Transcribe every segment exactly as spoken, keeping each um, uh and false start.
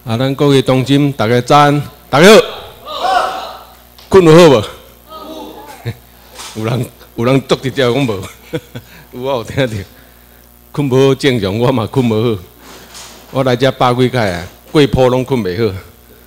啊，咱各位同心，大家早安，大家好。困有好无？有人有人捉直接讲无，有我有听到。困无好正常，我嘛困无好。我来遮百几届啊，过坡拢困袂好。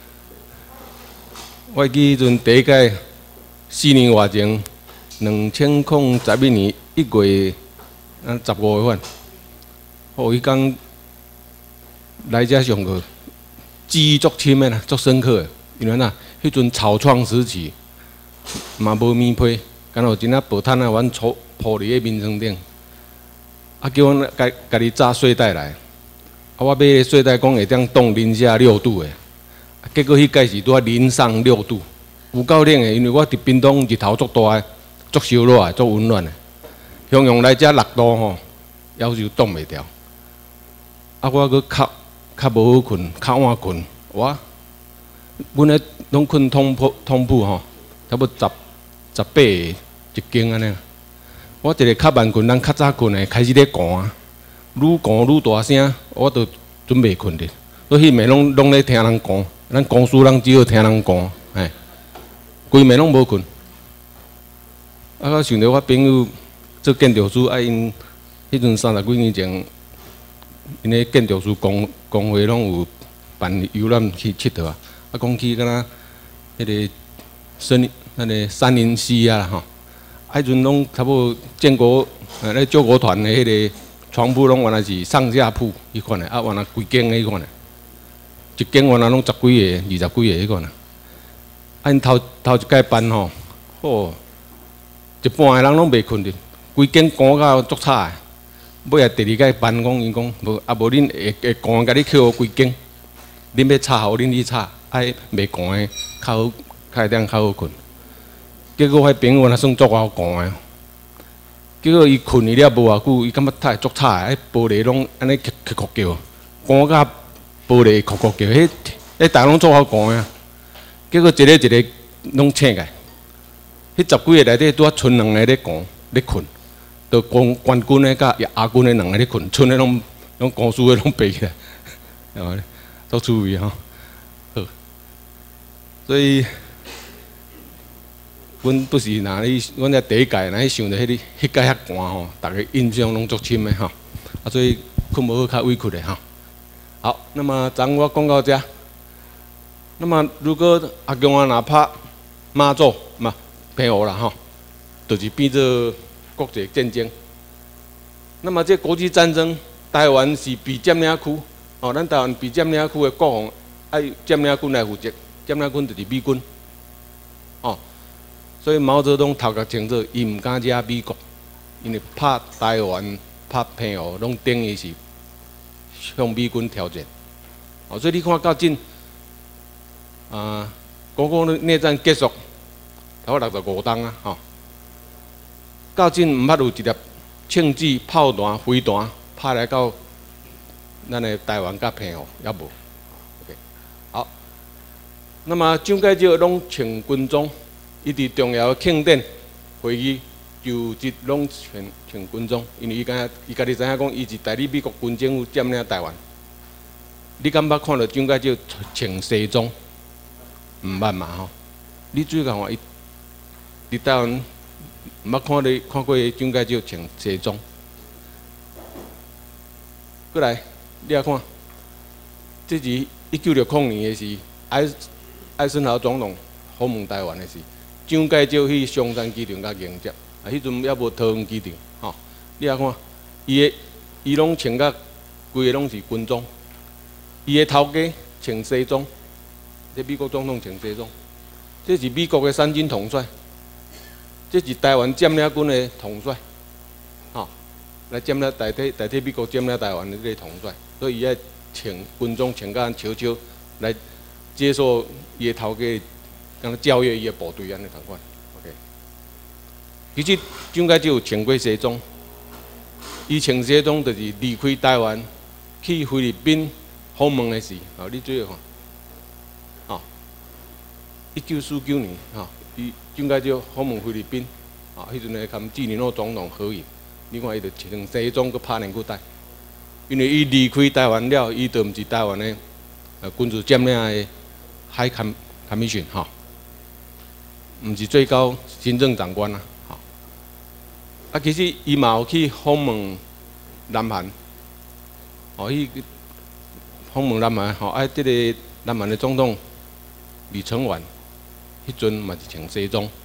我记迄阵第一届四年外前，两千零十一年一月啊十五月份，我迄天来遮上课。 记忆足深的啦，足深刻的。因为呐，迄阵草创时期，嘛无棉被，干有真啊薄毯啊，阮铺铺伫迄眠床顶，啊叫阮家家己扎睡袋来，啊我买个睡袋讲会当冻零下六度的，结果迄届是拄啊零上六度，有够冷的，因为我伫屏东日头足大的，足烧热的，足温暖的，向阳来遮六度吼，要求冻袂掉，啊我搁较。 较无好困，较晚困。我，阮咧拢困通铺通铺吼，差不多十十八个一间安尼。我一个较慢困，人较早困的开始咧寒啊，愈寒愈大声，我都准备困咧。所以迄暝拢拢咧听人讲，咱公司人只好听人讲，哎，规暝拢无困。啊，我想着我朋友做建筑师，啊因迄阵三十几年前。 因咧建筑师工工会拢有办游览去佚佗啊，啊讲去敢若迄个森那个三林溪啊吼，啊迄阵拢差不多建国呃咧救国团的迄个床铺拢原来是上下铺迄款的，啊原来规间迄款的，一间原来拢十几个、二十几个迄款的，啊因头头一届办吼，哦，一半个人拢袂困着，规间寒到足差的。 尾啊，第二届办讲，伊讲无啊，无恁会会寒，甲你扣规间，恁要插好，恁去插，爱袂寒的，较好，较会当较好困。结果迄朋友若算足够寒的，结果伊困去了无偌久，伊感觉太足差的，迄玻璃拢安尼咳咳咳叫，寒甲玻璃咳咳叫，迄迄大拢足够寒的。结果一个一个拢醒来，迄十几个内底拄啊剩两个咧寒咧困。 就光冠军的甲亚军的两个咧困，剩的拢拢高数的拢爬起来，哦，足趣味吼。好，所以，阮不是若咧，阮在第一届若咧想着迄个迄届遐寒吼，大家印象拢足深的吼。啊，所以困无好较委屈的吼。好，那么咱我讲到这。那么如果阿公啊若拍妈祖嘛平湖啦吼，就是变做。 国际战争，那么这国际战争，台湾是被占领区，哦，咱台湾被占领区的国防爱占领军来负责，占领军就是美军，哦，所以毛泽东头壳清楚，伊唔敢惹美国，因为拍台湾、拍平湖，拢等于是向美军挑战，哦，所以你看到真，啊，国共内战结束，差不多六十五冬啊，吼。 到今毋捌有一粒枪支、炮弹、飞弹拍来到咱的台湾甲平湖，也无。OK， 好。那么蒋介石拢穿军装，伊伫重要的庆典会议就职拢穿穿军装，因为伊敢伊家己知影讲，伊是代理美国军政府占领台湾。你敢捌看到蒋介石穿西装？毋捌嘛吼？你注意看看，伊伫台湾。 毋捌看你看过蒋介石穿西装，过来，你来看，这是一九六零年的是艾艾森豪总统访问台湾的事，蒋介石去松山机场甲迎接，啊，迄阵还无桃园机场，吼、哦，你来看，伊的伊拢穿甲规个拢是军装，伊的头家穿西装，这美国总统穿西装，这是美国的三军统帅。 这是台湾占领军的统帅，吼、哦，来占领代替代替美国占领台湾的这个统帅，所以伊爱穿军装穿甲悄悄来接受伊的头家，敢若教育伊的部队安尼同款。OK， 其实蒋介石有穿过西装，伊穿西装就是离开台湾去菲律宾访问的事，哦，你注意看，哦，一九四九年，吼、哦。 伊蒋介石访问菲律宾，啊，迄阵会跟纪念诺总统合影。你看，伊就穿西装，佮拍连裤带，因为伊离开台湾了，伊就毋是台湾的呃军事占领的海 commission 哈，唔是最高行政长官啊，哈。啊，其实伊嘛有去访问南韩，哦，伊访问南韩，吼，啊，这个南韩的总统李承晚，迄阵嘛是穿西装。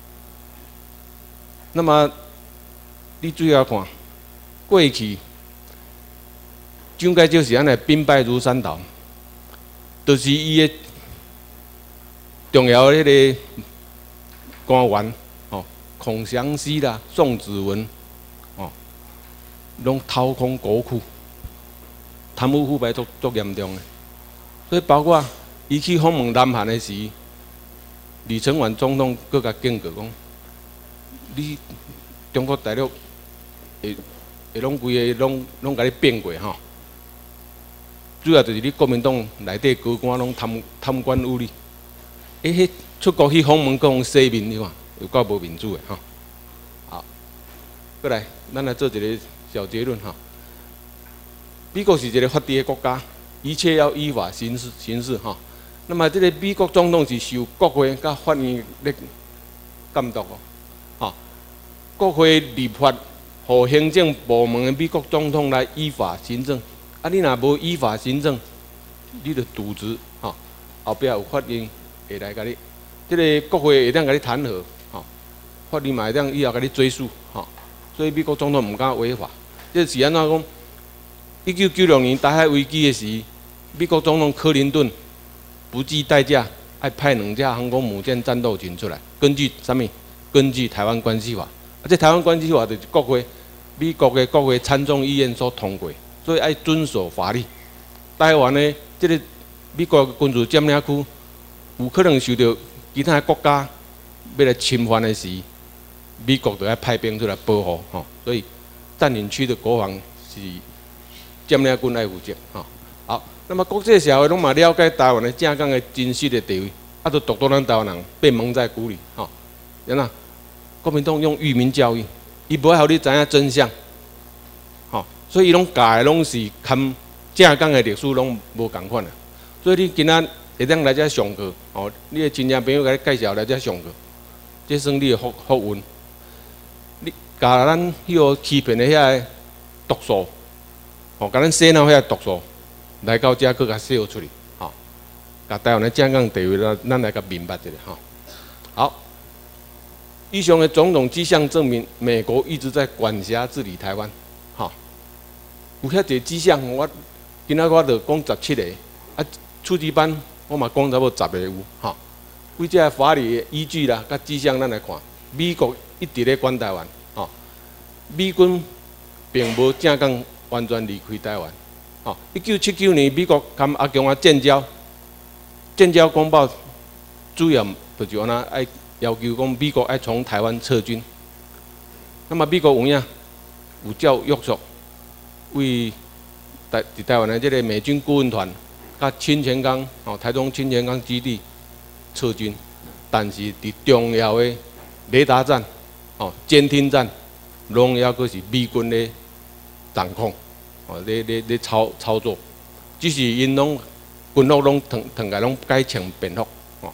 那么，你注意下看，过去蒋介石是安尼兵败如山倒，就是伊的重要的迄个官员，哦，孔祥熙啦、宋子文，哦，拢掏空国库，贪污腐败足足严重的。所以包括伊去访问南韩的时，李承晚总统搁甲警告讲。你中国大陆会会拢规个拢拢甲你变过吼，主要就是你国民党内底高官拢贪贪官污吏，诶，迄出国去访问讲洗面，你看有够无民主的吼。好，过来，咱来做一个小结论吼。美国是一个法治的国家，一切要依法行事行事吼。那么这个美国总统是受国会甲法院咧监督哦。国会立法，互行政部门的美国总统来依法行政。啊，你若无依法行政，你就渎职，吼、哦，后壁有法院会来甲你，即、這个国会会当甲你弹劾，吼、哦，法院嘛会当以后甲你追诉，吼、哦。所以美国总统毋敢违法。这是安怎讲？一九九六年台海危机的时，美国总统克林顿不计代价爱派两架航空母舰战斗群出来，根据啥物？根据台湾关系法。这台湾关系法就是国会、美国的国会参众议院所通过，所以爱遵守法律。台湾的这个美国的军事占领区，有可能受到其他国家要来侵犯的时，美国就要派兵出来保护。吼，所以占领区的国防是占领军来负责。吼，好，那么国际社会拢嘛了解台湾的正港的真实的地位，啊，就独独咱台湾人被蒙在鼓里。吼，然后。国民党用愚民教育，伊无爱互你知影真相，吼、哦，所以伊拢教的拢是含正港的历史拢无共款啊。所以你今仔会当来遮上课，吼、哦，你的亲戚朋友甲你介绍来遮上课，这算你的福福运。你教咱迄个欺骗的遐个毒素，吼、哦，甲咱洗脑遐个毒素，来到遮搁甲洗出去，吼、哦，甲台湾的正港地位，咱咱来甲明白一下，吼、哦，好。以上的种种迹象证明，美国一直在管辖治理台湾。哈，有遐侪迹象，我今仔我就讲十七个，啊，初级班我嘛讲差不多十个有。哈，规只法律的依据啦，甲迹象咱来看，美国一直咧管台湾。哈，美军并无正港完全离开台湾。哈，一九七九年美国跟阿强啊建交，建交公报主要就是安那爱。要求讲美国爱从台湾撤军，那么美国有影有照约束，为台伫台湾的这个美军顾问团、甲清泉岗哦台中清泉岗基地撤军，但是伫重要的雷达站、哦监听站，拢抑阁是美军咧掌控，哦咧咧咧操操作，只是因拢军方拢腾腾个拢改穿便服，哦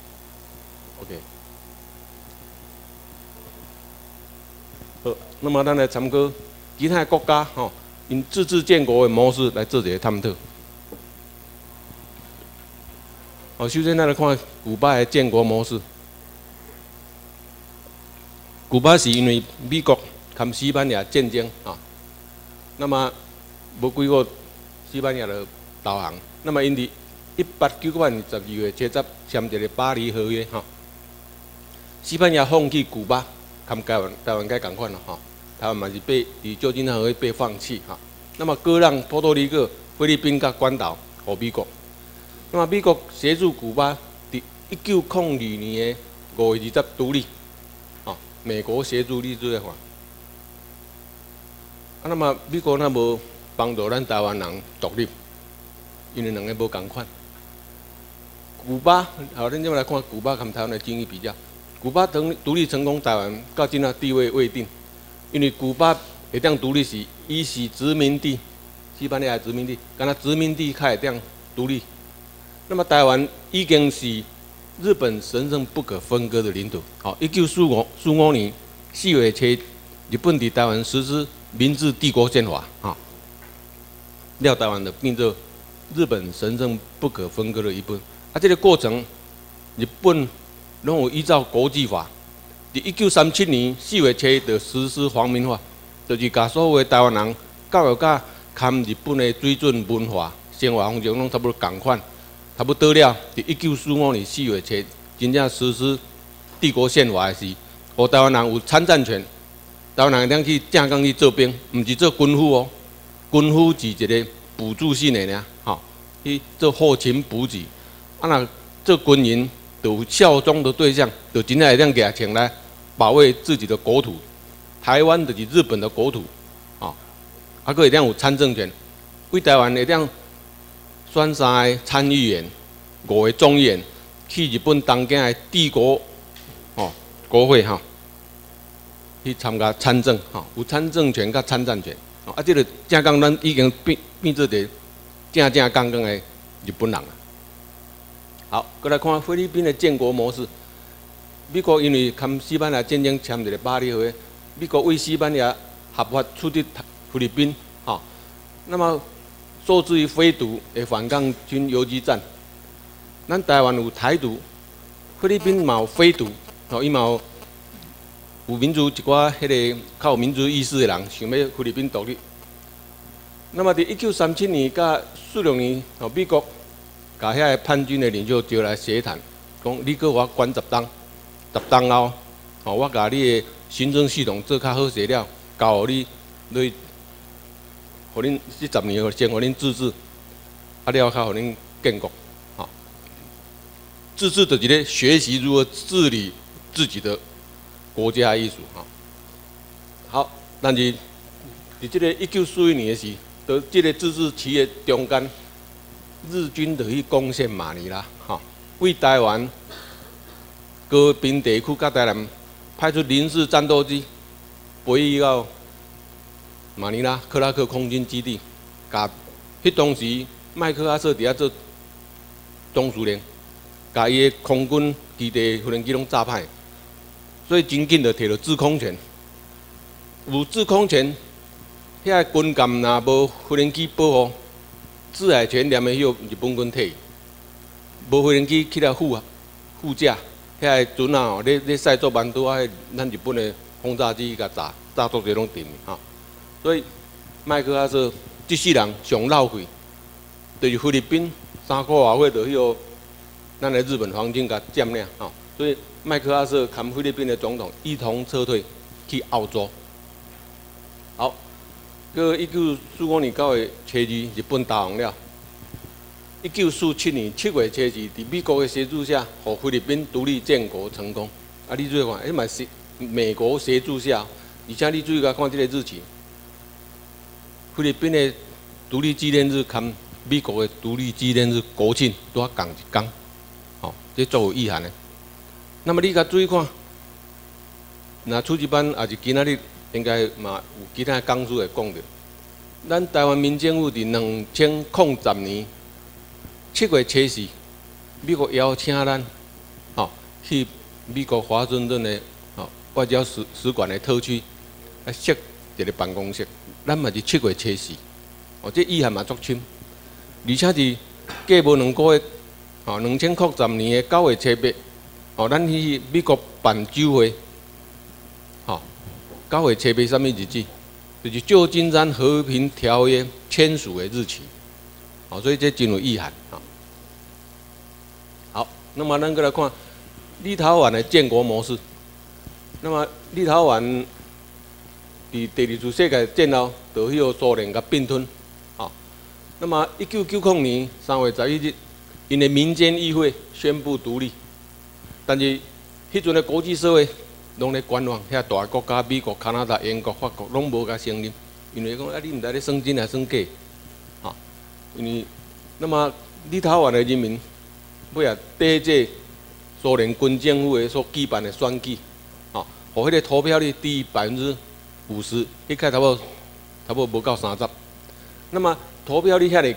，OK。好，那么咱来参考其他国家吼，因自治建国的模式来做一个探讨。好，首先咱来看古巴的建国模式。古巴是因为美国跟西班牙战争啊，那么无几个西班牙的投降，那么因伫一八九九年十二月七十签一个巴黎合约哈，西班牙放弃古巴。跟台湾台湾该共款了哈，台湾嘛是被以旧金山合约被放弃哈。那么割让波多黎各、菲律宾甲关岛给美国。那么美国协助古巴伫一九零二年的五月二十独立，啊，美国协助你做看。啊，那么美国那无帮助咱台湾人独立，因为两个无共款。古巴，好，咱就来看古巴跟台湾的经济比较。古巴独独立成功，台湾到今仔地位未定，因为古巴会当独立时，伊是殖民地，西班牙殖民地，敢若殖民地较会当独立。 那么台湾已经是日本神圣不可分割的领土。好，一九四五四五年四月初，日本伫台湾实施明治帝国宪法，啊，了台湾的变作日本神圣不可分割的一部分。啊，这个过程，日本拢有依照国际法，伫一九三七年四月初就实施皇民化，就是甲所有的台湾人教育甲含日本的水准、文化、生活风情拢差不多共款。 差不多了，伫一九四五年四月初，真正实施帝国宪法的时，互台湾人有参战权。台湾人当去正港去做兵，毋是做军夫哦。军夫是一个补助性的尔，吼、哦，去做后勤补给。啊，若做军营，就有效忠的对象，就真正会当举枪来保卫自己的国土。台湾就是日本的国土，哦，啊，佫会当有参政权，为台湾会当。 选三个参议员，五个众议员去日本东京的帝国哦国会哈、哦，去参加参政哈、哦，有参政权甲参战权。哦、啊，这个正刚咱已经变变做一个正正刚刚的日本人了。好，过来看菲律宾的建国模式。美国因为跟西班牙战争签一个巴黎和约，美国为西班牙合法出敌菲律宾，哈、哦，那么。 受制于非独的反抗军游击战，咱台湾有台独，菲律宾嘛有非独，吼，伊嘛有有民族一寡迄个较有民族意识的人想要菲律宾独立。那么伫一九三七年甲四六年，吼，美国甲遐个叛军的领袖招来协谈，讲你搁我管十档，十档后，吼，我甲你的行政系统做较好势了，交互你你。 互恁这十年先互恁自治，啊了后互恁建国，啊，自治就是咧学习如何治理自己的国家的意思，哈。好，但是伫这个一九四一年的时，在这个自治期的中间，日军就去攻陷马尼拉，哈，为台湾高滨地区甲台南派出零式战斗机，飞去到。 马尼拉克拉克空军基地，甲迄当时麦克阿瑟伫遐做总司令，甲伊的空军基地无人机拢炸歹，所以真紧就摕到制空权。有制空权，遐军舰若无无人机保护，制海权连的迄个日本军摕，无无人机去了护护驾，遐个船啊，咧咧驶作蛮多啊，咱日本的轰炸机甲炸，炸到这拢沉吼。 所以，麦克阿瑟这世人上闹气，就是菲律宾三块外岁就迄个咱的日本皇军甲占领吼，所以麦克阿瑟跟菲律宾的总统一同撤退去澳洲。好，个一九四五年九月初二，日本投降了。一九四七年七月初二，伫美国的协助下，互菲律宾独立建国成功。啊，你注意看，哎嘛是美国协助下，而且你注意甲看这个日期。 菲律宾的独立纪念日跟美国的独立纪念日国庆都要共一天，哦，这足有意涵的。那么你甲注意看，那初级班也是今仔日应该嘛有其他讲师会讲到，咱台湾民政府伫两千零十年七月初四，美国邀请咱，哦，去美国华盛顿的哦外交使使馆的特区来设一个办公室。 咱嘛是七月初四，哦，这意涵嘛足深，而且是过无两个月，哦，两千零十年的九月初八，哦，咱去美国办酒会，哦，九月初八什么日子？就是旧金山和平条约签署的日期，哦，所以这真有意涵啊。好，那么咱过来看立陶宛的建国模式，那么立陶宛。 伫第二次世界战后，就迄个苏联甲并吞，啊，那么一九九零年三月十一日，因的民间议会宣布独立，但是迄阵的国际社会拢咧观望，遐大国家美国、加拿大、英国、法国拢无甲承认，因为讲啊，你毋知咧算真还算假，啊，因为那么立陶宛的人民尾啊抵制苏联军政府的所举办的选举，啊，互迄个投票率低于百分之。 五十，迄开差不多差不多无到三十。那么投票率遐尼低，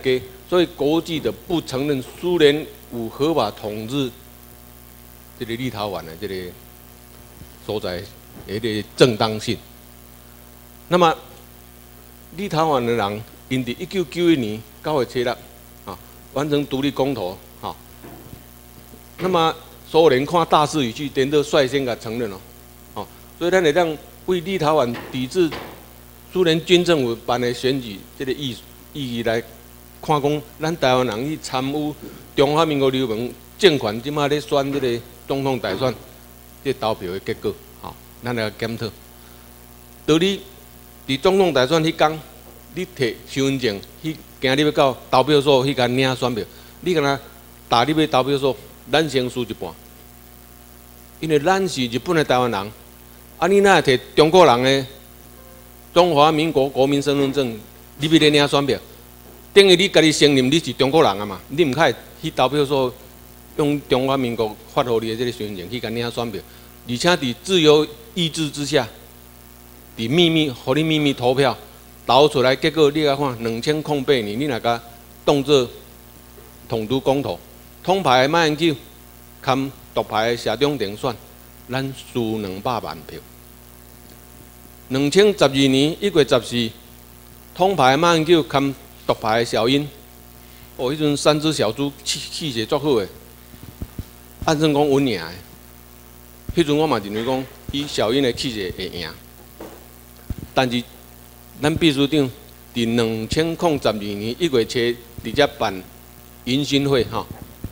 所以国际的不承认苏联有合法统治这个立陶宛的这个所在的这个正当性。那么立陶宛的人，因伫一九九一年九月七日啊完成独立公投啊，那么苏联看大势已去，连都率先给承认了，哦，所以咱会当为立陶宛抵制苏联军政府办的选举这个意意义来看讲，咱台湾人去参与中华民国流氓政权即马咧选这个总统大选，这投票的结果，吼、哦，咱来检讨。道理伫总统大选迄天，你摕身份证去今日要到投票所去甲领选票，你敢若打你要投票所，咱先输一半，因为咱是日本的台湾人，啊，你哪会摕中国人的中华民国国民身份证，你要咧领选票？等于你家己承认你是中国人啊嘛，你毋可以去投票所用中华民国发予你的这个身份证去甲领选票，而且伫自由意志之下，伫秘密，互你秘密投票投出来，结果你来看，两千零八年你若甲当作统独公投，统派的马英九，含独派的谢中定选，咱输两百万票。两千十二年一月十四，统派的马英九含独派的小英，哦，迄阵三只小猪气气势足好诶，按算讲稳赢诶。迄阵我嘛认为讲，以小英的气势会赢，但是咱秘书长伫两千零十二年一月七直接办迎新会吼，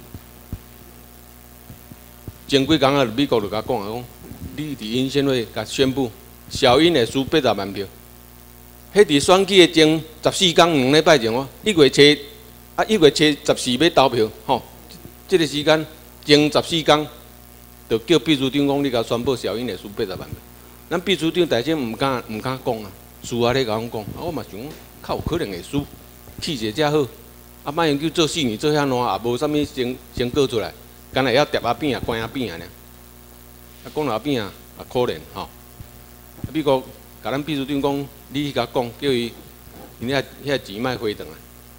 前几工啊，美国就甲讲啊，讲你伫迎新会甲宣布小英会输八十万票。迄伫选举的前十四天两礼拜前哦，一月七啊一月七十四要投票吼，即、這个时间前十四天，就叫秘书长讲你甲宣布小英会输八十万票。咱秘书长大声毋敢毋敢讲啊，私下咧甲阮讲，啊我嘛想讲，较有可能会输，气势遮好，啊马英九做四年做遐烂，也无啥物成成果出来，干会晓叠阿扁啊关阿扁啊尔，啊讲阿扁啊也可怜吼，啊美国。甲咱秘书长讲，你去甲讲，叫伊，因遐遐钱莫回转来，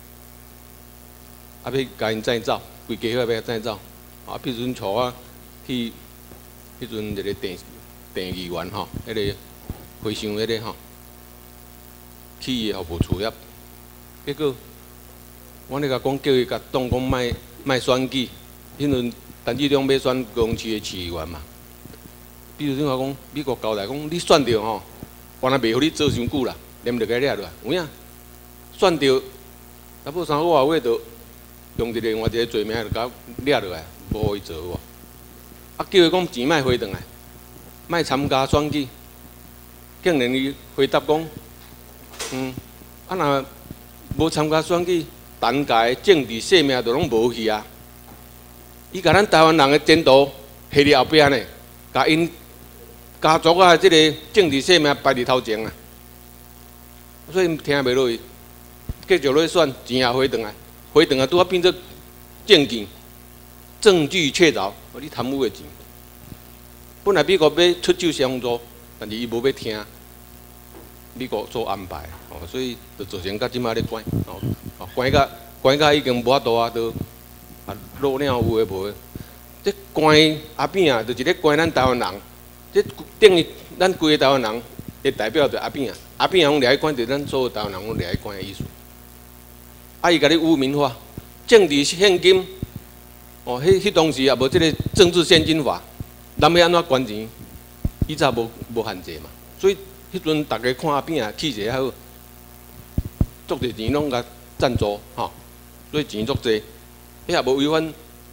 啊，要甲因再走，规家伙要再走，啊，秘书长带我去，迄阵一个电电议员吼，迄、那个回乡迄个吼，去伊服务处遐，结果我咧甲讲，叫伊甲当讲莫莫选举，迄阵陈志忠要选高雄市的市议员嘛，秘书长我讲，美国交代讲，你选着吼。原来袂互你做伤久啦，连着该掠落来，有影？选着，差不多三个外月就用一个另外一个罪名就甲掠落来，无互伊做喎。啊，叫伊讲钱莫回转来，莫参加选举，竟然伊回答讲，嗯，啊若无参加选举，陈家的政治生命就拢无去啊。伊甲咱台湾人的前途下伫后壁呢，甲因。家族啊，即个政治生命排伫头前啊，所以听袂落去，继续落去选，钱也回转来，回转来拄啊变做证件，证据确凿，你贪污的钱。本来美国要出手相助，但是伊无要听美国做安排，哦，所以就造成到即马咧关，哦，关甲关甲已经无法度啊，都啊落了有诶无诶，即关阿扁啊，就是咧关咱台湾人。这等于咱规个台湾人的代表就阿扁啊，阿扁用掠去关，就咱所有台湾人拢掠去关的意思。啊，伊甲你污名化，政治现金，哦，迄迄当时也无即个政治现金法，咱要安怎关钱？以前无无限制嘛，所以迄阵大家看阿扁啊气势还好，足侪钱拢甲赞助吼，所以钱足侪，迄也无违反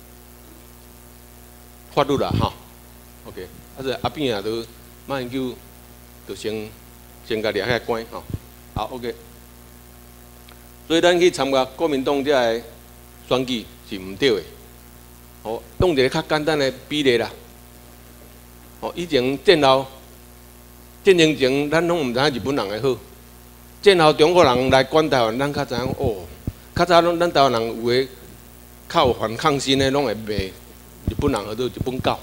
法律啦吼。OK。啊，这阿扁啊，都马英九，就先先甲掠遐关吼，好 OK。所以咱去参加国民党这个选举是毋对的，哦，用一个较简单的比例啦。哦，以前战后战争前，咱拢毋知影日本人的好，战后中国人来管台湾，咱较知影哦，较早拢咱台湾人有诶较有反抗心的，拢会骂日本人，或者日本狗。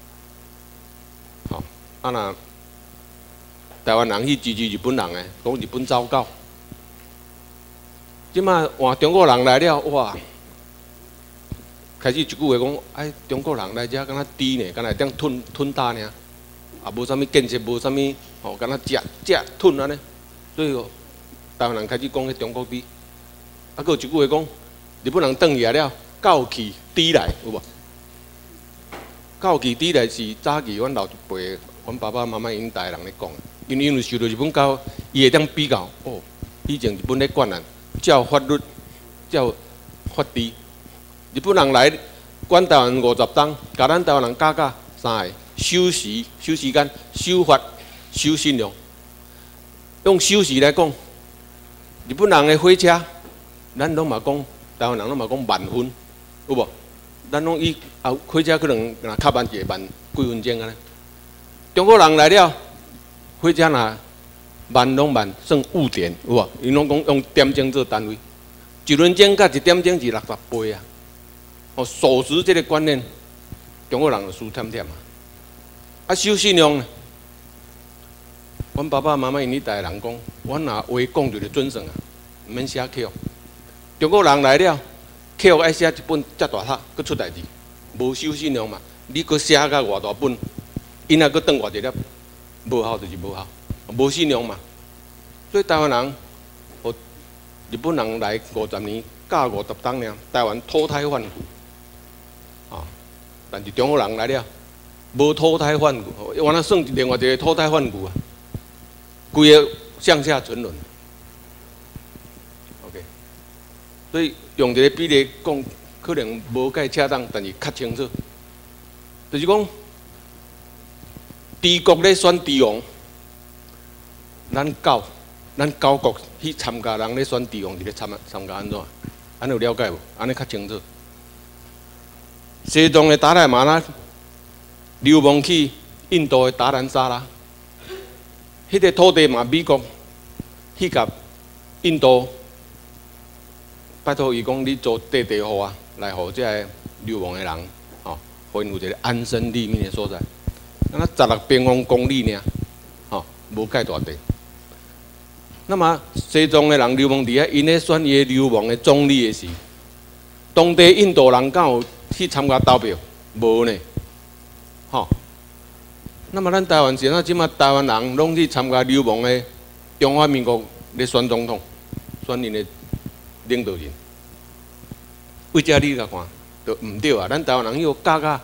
啊若台湾人去支持日本人诶，讲日本糟糕， 即马换中国人来了，哇！开始一句话讲，哎，中国人来遮敢若猪呢，敢若当吞吞大呢，啊，无啥物建设，无啥物，吼，敢若食食吞安尼。所以哦，台湾人开始讲迄中国猪。啊，佫有一句话讲，日本人转去来了，狗气猪来，有无？狗气猪来是早期阮老一辈，阮爸爸妈妈因台人咧讲，因为因为受到日本教，伊会当比较，哦，以前日本咧管咱，照法律，照法治。日本人来管台湾五十天，甲咱台湾人教教三个守时、守时间、守法、守信用。用守时来讲，日本人的火车，咱拢嘛讲，台湾人拢嘛讲慢分，有无？咱拢以后火车可能若较慢一个慢几分钟安尼。中国人来了，火车若慢拢慢算误点，有无？因拢讲用点钟做单位，一分钟甲一点钟是六十倍啊。哦，守时这个观念，中国人就输忝忝啊。啊，守信用呢？阮爸爸妈妈因咧台人讲，阮若话讲就着准算啊，毋免写口。中国人来了，口爱写一本遮大塔，佮出代志，无守信用嘛。你佮写甲偌大本，因啊佮转偌一粒，无效就是无效，无信用嘛。所以台湾人，互日本人来五十年，教五十冬尔，台湾脱胎换骨。啊！但是中国人来了，无脱胎换骨，原来算另外一个脱胎换骨啊，规个向下沉沦。OK， 所以用一个比例讲，可能无介恰当，但是较清楚。就是讲，治国咧选治王，咱教咱教国去参加人咧选治王，是咧参参加安怎？安尼有了解无？安尼较清楚。西藏的达赖马拉流亡去印度的达兰萨拉，迄个土地嘛，美国去甲印度拜托伊讲，你做地地互啊，来互这个流亡的人，吼，互因有一个安身立命的所在。那十六平方公里呢，吼，无介大地。那么西藏的人流亡伫遐，因咧选伊流亡的总理的时，当地印度人敢有去参加投票？无呢，吼。那么咱台湾现在即马台湾人拢去参加流亡的中华民国咧选总统，选因的领导人。为遮你甲看，就毋对啊！咱台湾人又教教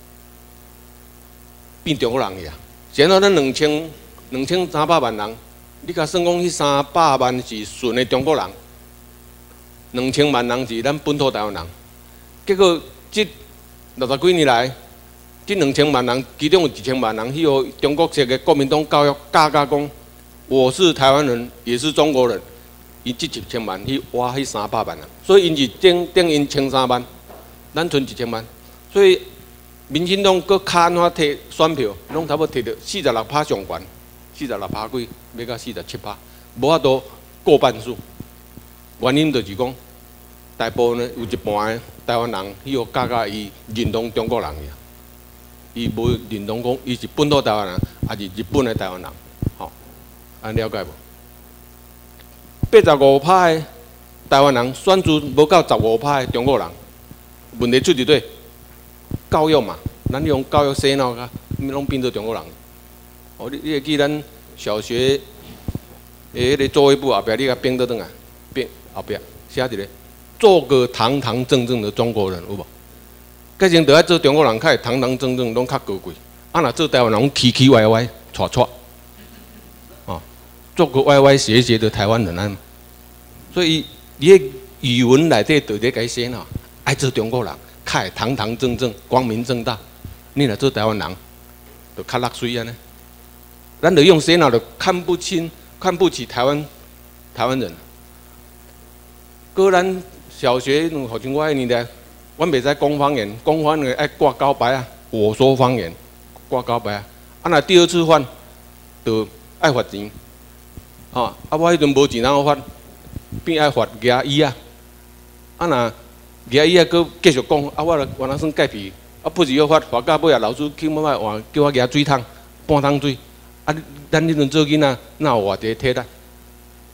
变中国人去啊！现在咱两千两千三百万人，你甲算讲迄三百万是纯的中国人，两千万人是咱本土台湾人，结果。即六十几年来，即两千万人，其中有一千万人去互中国式的国民党教育教教讲，我是台湾人，也是中国人。伊即一千万去挖迄三百万人，所以因是等等因千三万，咱剩一千万。所以民进党搁卡安怎摕选票，拢差不多摕到四十六趴上悬，四十六趴几，要到四十七趴，无法度过半数。原因就是讲。大部分呢有一半的台湾人，伊互教教伊认同中国人呀，伊无认同讲伊是本土台湾人，还是日本的台湾人，吼，安了解无？八十五趴的台湾人选出无到十五趴的中国人，问题出伫对教育嘛，咱用教育洗脑个，拢变做中国人。哦，你你会记咱小学诶迄个作业簿后壁，你甲编倒转来，编后壁写一个。做个堂堂正正的中国人，有无？改成得爱做中国人，较会堂堂正正，拢较高贵。啊，若做台湾人，奇奇歪歪，错错，哦，做个歪歪斜斜的台湾人啊。所以，伊个语文内底就咧改写喏，爱做中国人，较会堂堂正正、光明正大。你若做台湾人，就较落水安尼。咱就用洗脑，就看不清、看不起台湾台湾人。个咱。小学好像我迄年代，阮袂使讲方言，讲方言爱挂高牌啊。我说方言，挂高牌啊。啊，若第二次犯，就爱罚钱。吼、哦，啊，我迄阵无钱哪好罚，变爱罚牙医啊。啊，若牙医啊，佮继续讲，啊，我原来算介皮，啊，不是要罚，罚到尾啊，老师去尾摆换叫我牙水桶，半桶水。啊，咱迄阵做囡仔，哪有偌济体力？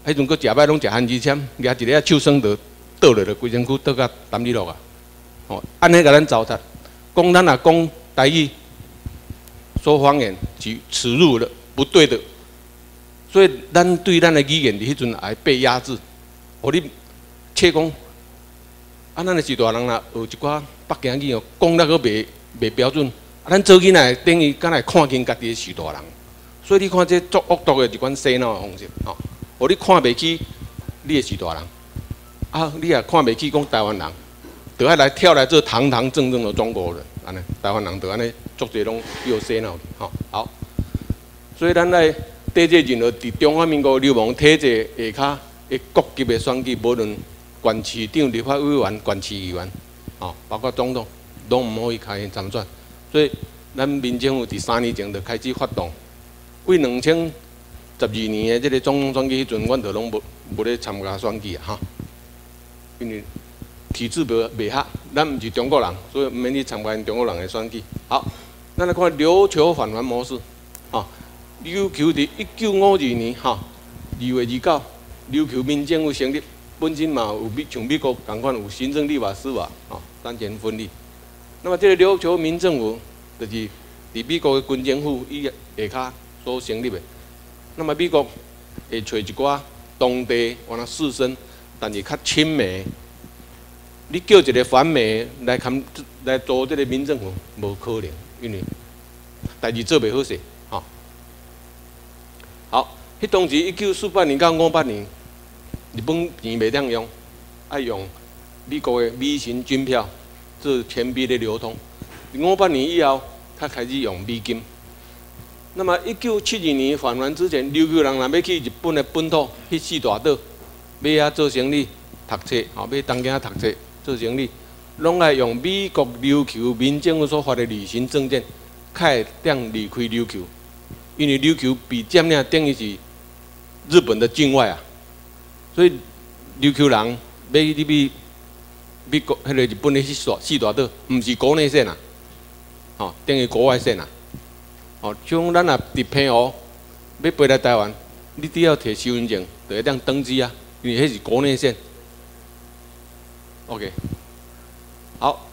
迄阵佫食歹，拢食番薯签，举一个啊手酸倒倒落，就规身躯倒甲淡水落啊！哦，安尼甲咱糟蹋，讲咱也讲台语，说方言是耻辱的，不对的。所以咱对咱的语言伫迄阵也被压制。互你切讲，啊，咱的是大人啦，学一寡北京语哦，讲得佫袂袂标准。啊，咱做囡仔等于敢若看轻家己的是大人。所以你看这足恶毒的一款洗脑的方式，吼、哦，互你看袂起你的是大人，啊，你也看袂起讲台湾人，就爱来跳来做堂堂正正的中国人，安尼台湾人就安尼足侪拢有洗脑去，吼、哦，好。所以咱来对这任何伫中华民国流氓体制下骹的各级的选举，无论县市长、立法委员、县市议员，吼、哦，包括总统，拢毋可以开参选。所以咱民政府伫三年前就开始发动。为两千十二年的这个总统选举迄阵，阮就拢无无咧参加选举啊，哈，因为体制袂袂合，咱毋是中国人，所以毋免去参加中国人的选举。好，咱来看琉球返还模式，哈，琉球伫一九五二年哈二月二九，琉球民政府成立，本身嘛有美像美国共款有行政、立法、司法，哈，三权分立。那么这个琉球民政府就是伫美国的军政府以下骹所成立的。那么美国会找一寡当地原来士绅，但是较亲美，你叫一个反美来看来做这个民政府，无可能，因为代志做袂好势，吼。好，迄当时一九四八年到五八年，日本钱袂当用，爱用美国的美型军票做钱币的流通。五八年以后，他开始用美金。那么一九七二年返还之前，琉球人若要去日本的本土去四大岛，要遐做生意、读册，吼，要东京读册做生意，拢爱用美国琉球民政府所发的旅行证件，才会当离开琉球。因为琉球被占领，等于是日本的境外啊，所以琉球人要去美美国迄个日本的四大四大岛，毋是国内线啊，吼，等于国外线啊。哦，像咱若伫澎湖要飞来台湾，你只要摕身份证，就会当登机啊，因为迄是国内线。OK， 好。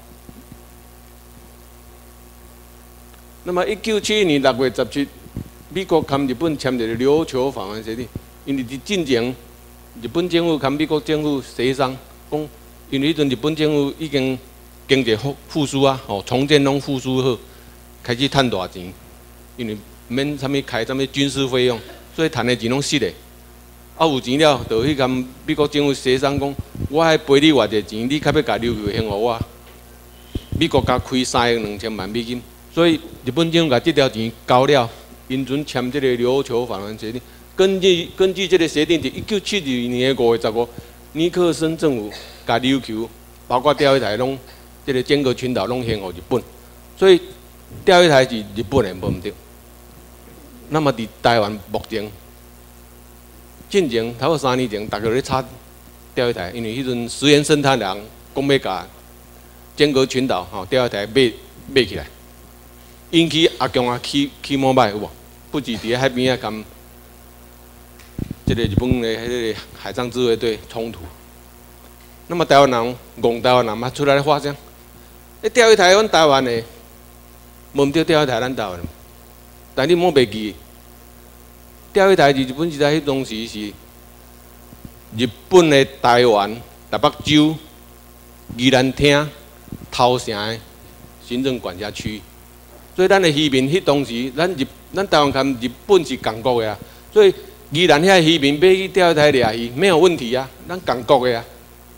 那么一九七一年六月十七，美国跟日本签一个琉球返还协定，因为伫进前，日本政府跟美国政府协商，讲因为迄阵日本政府已经经济复复苏啊，哦，重建拢复苏好，开始趁大钱。因为免啥物开啥物军事费用，所以赚的钱拢实的。啊有钱了，就去跟美国政府协商讲，我爱赔你偌济钱，你较要甲琉球还互我。美国甲开三亿两千万美金，所以日本政府甲这条钱交了，因准签这个琉球返还协定。根据根据这个协定，是一九七二年的五月十五，尼克森政府甲琉球，包括钓鱼台拢，这个尖阁群岛拢还互日本，所以钓鱼台是日本的，无毋对。那么伫台湾目前，进前头三年前，大家咧查钓鱼台，因为迄阵石原生太郎讲要甲尖阁群岛吼钓鱼台买买起来，引起阿强啊起起毛歹有无？不止伫咧海边啊，跟这个日本的迄个海上自卫队冲突。那么台湾人戆台湾人嘛出来发声，诶，钓鱼台阮台湾的，无毋对，钓鱼台咱台湾。但你莫袂记，钓鱼台是日本时代迄当时是日本的台湾、台北州、宜兰厅、头城的行政管辖区，所以咱的渔民迄当时，咱日咱台湾跟日本是共国的啊，所以宜兰遐渔民要去钓鱼台掠鱼没有问题啊，咱共国的啊。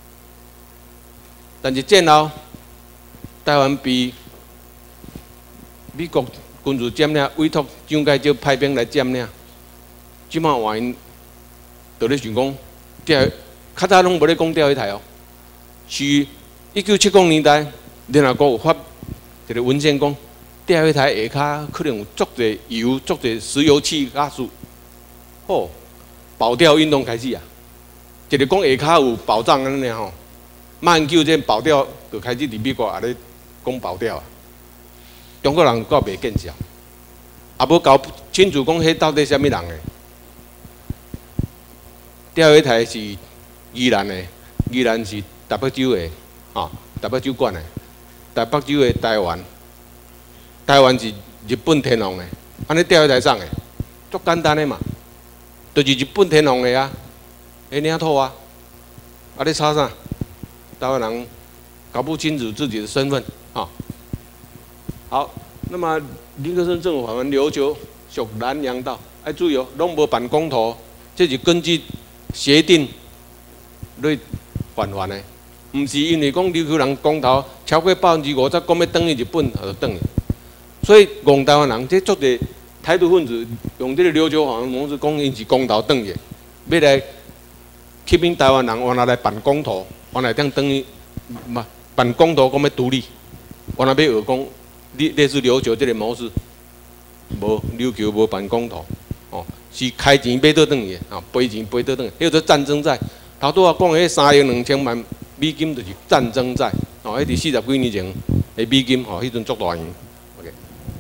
但是战后，台湾被美国军事占领，委托蒋介石派兵来占领。即马换因，就咧想讲钓，较早拢无咧讲钓鱼台哦。是一九七零年代，联合国有发一个文献讲，钓鱼台下骹可能有足侪油、足侪石油气加速，吼，保钓运动开始啊。一个讲下骹有保障安尼吼，马英九这保钓就开始伫美国也咧讲保钓啊。中国人够袂见笑，也无搞清楚讲迄到底啥物人诶。 钓鱼台是宜兰的，宜兰是台北州的，吼，台北州管的。台北州的台湾，台湾是日本天皇的，安尼钓鱼台上的，足简单的嘛，就是日本天皇的啊，的领土啊，啊你吵啥？台湾人搞不清楚自己的身份，啊。好，那么林克森政府访问琉球属南洋岛，要注意哦，拢无办公投，这是根据协定来返还的。 毋是因为讲琉球人公投超过百分之五十，讲要转去日本，就转去。所以戆台湾人这足侪台独分子用这个琉球访问模式，讲因是公投转去，要来吸引台湾人原来来办公投，原来当转去嘛办公投，讲要独立，原来要学讲类似琉球这个模式，无琉球无办公投，哦，是开钱买倒转去，啊，赔钱赔倒转去，迄个做战争债。头拄啊讲的迄三亿两千万。 美金就是战争债，哦，迄伫四十几年前的美金，哦，迄阵足大样。OK，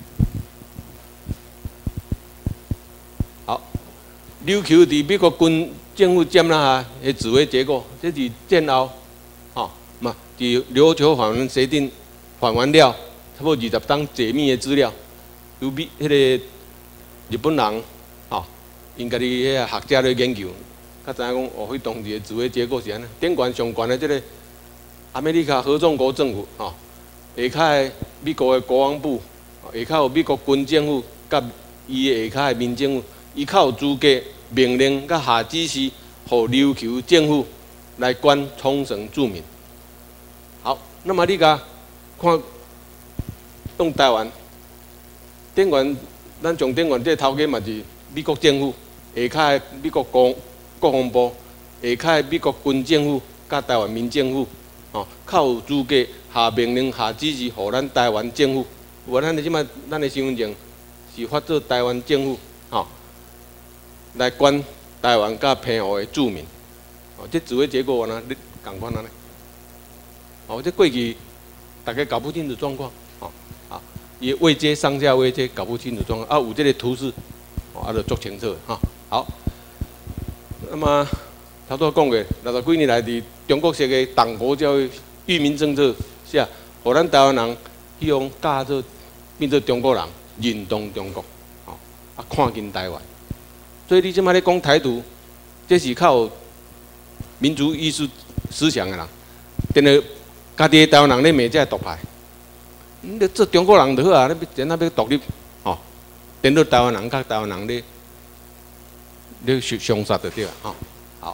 好，琉球伫美国军政府占啦下的指挥结构，这是战后，哦，嘛，伫琉球访问协定返还了差不多二十档解密的资料，由美迄个日本人，哦，因家己迄个学者咧研究。 较知影讲，哦，迄当时的指挥结构是安尼，顶悬上悬的即个阿美利卡合众国政府，吼、哦，下骹的美国的国防部，下骹有美国军政府，甲伊的下骹的民政府，伊较有资格命令甲下指示，互琉球政府来管冲绳住民。好，那么你甲看用台湾，顶悬咱从顶悬这头家嘛是美国政府，下骹的美国国。 国防部下骹的美国军政府甲台湾民政府，吼、哦，较有资格下命令、下指示，互咱台湾政府。无咱的即摆，咱的身份证是发做台湾政府，吼、哦，来管台湾甲澎湖的住民。哦，这指挥结构安那共款安尼。哦，这过去大家搞不清楚状况，哦，啊，伊位阶上下位阶搞不清楚状况，啊，有这个图示，哦，啊，就足清楚，哈、哦，好。 那么，头拄讲过，六十几年来伫中国式的党国教育、育民政策下，互咱台湾人希望教做变做中国人，认同中国，吼、哦，啊，看近台湾。所以你即摆咧讲台独，这是较有民族艺术思想的人，等于家己台湾人咧骂这独派，你咧做中国人就好啊，你要怎啊要独立，吼、哦，等到台湾人甲台湾人咧。 你相杀就对了，吼，好，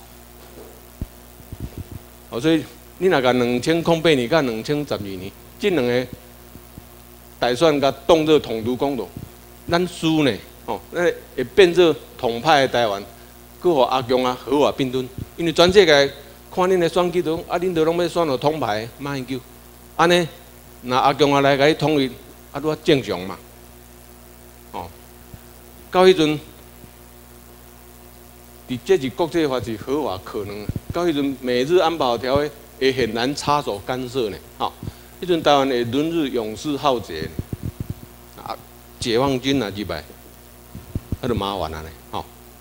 好，所以你若甲两千零八年甲两千十二年，这两个大选甲当作统独公投，咱输呢，吼，那会变做统派的台湾，佮互阿强啊合法并吞，因为全世界看恁的选举都，啊，恁都拢要选互统派，马英九，安尼，那阿强啊来甲伊统一，啊，拄啊正常嘛，哦，到迄阵。 伫这是国际法是合法可能，到迄阵美日安保条约会很难插手干涉呢。吼、哦，迄阵台湾会轮日勇士浩劫，啊，解放军啊入来，那就麻烦了呢。吼、哦，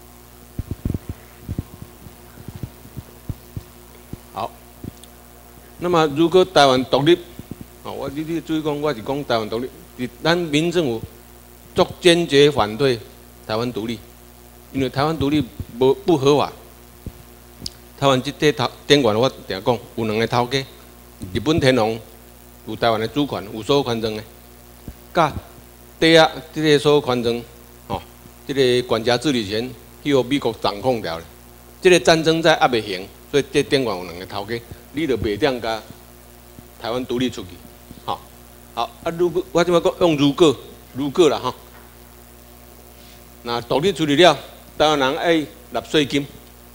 好，那么如果台湾独立，哦，我你你注意讲，我是讲台湾独立，咱民政府足坚决反对台湾独立。 因为台湾独立无不合法，台湾即这头顶悬我定讲有两个头家，日本天皇有台湾的主权，有所有权证的，甲底下即个所有权证，吼、哦，即、这个管辖治理权由美国掌控掉咧。即、这个战争在还未行，所以这顶悬有两个头家，你着袂当甲台湾独立出去，吼、哦。好，啊，如果我即摆讲用如果，如果啦，吼，那独立出去了。 台湾人爱纳税金，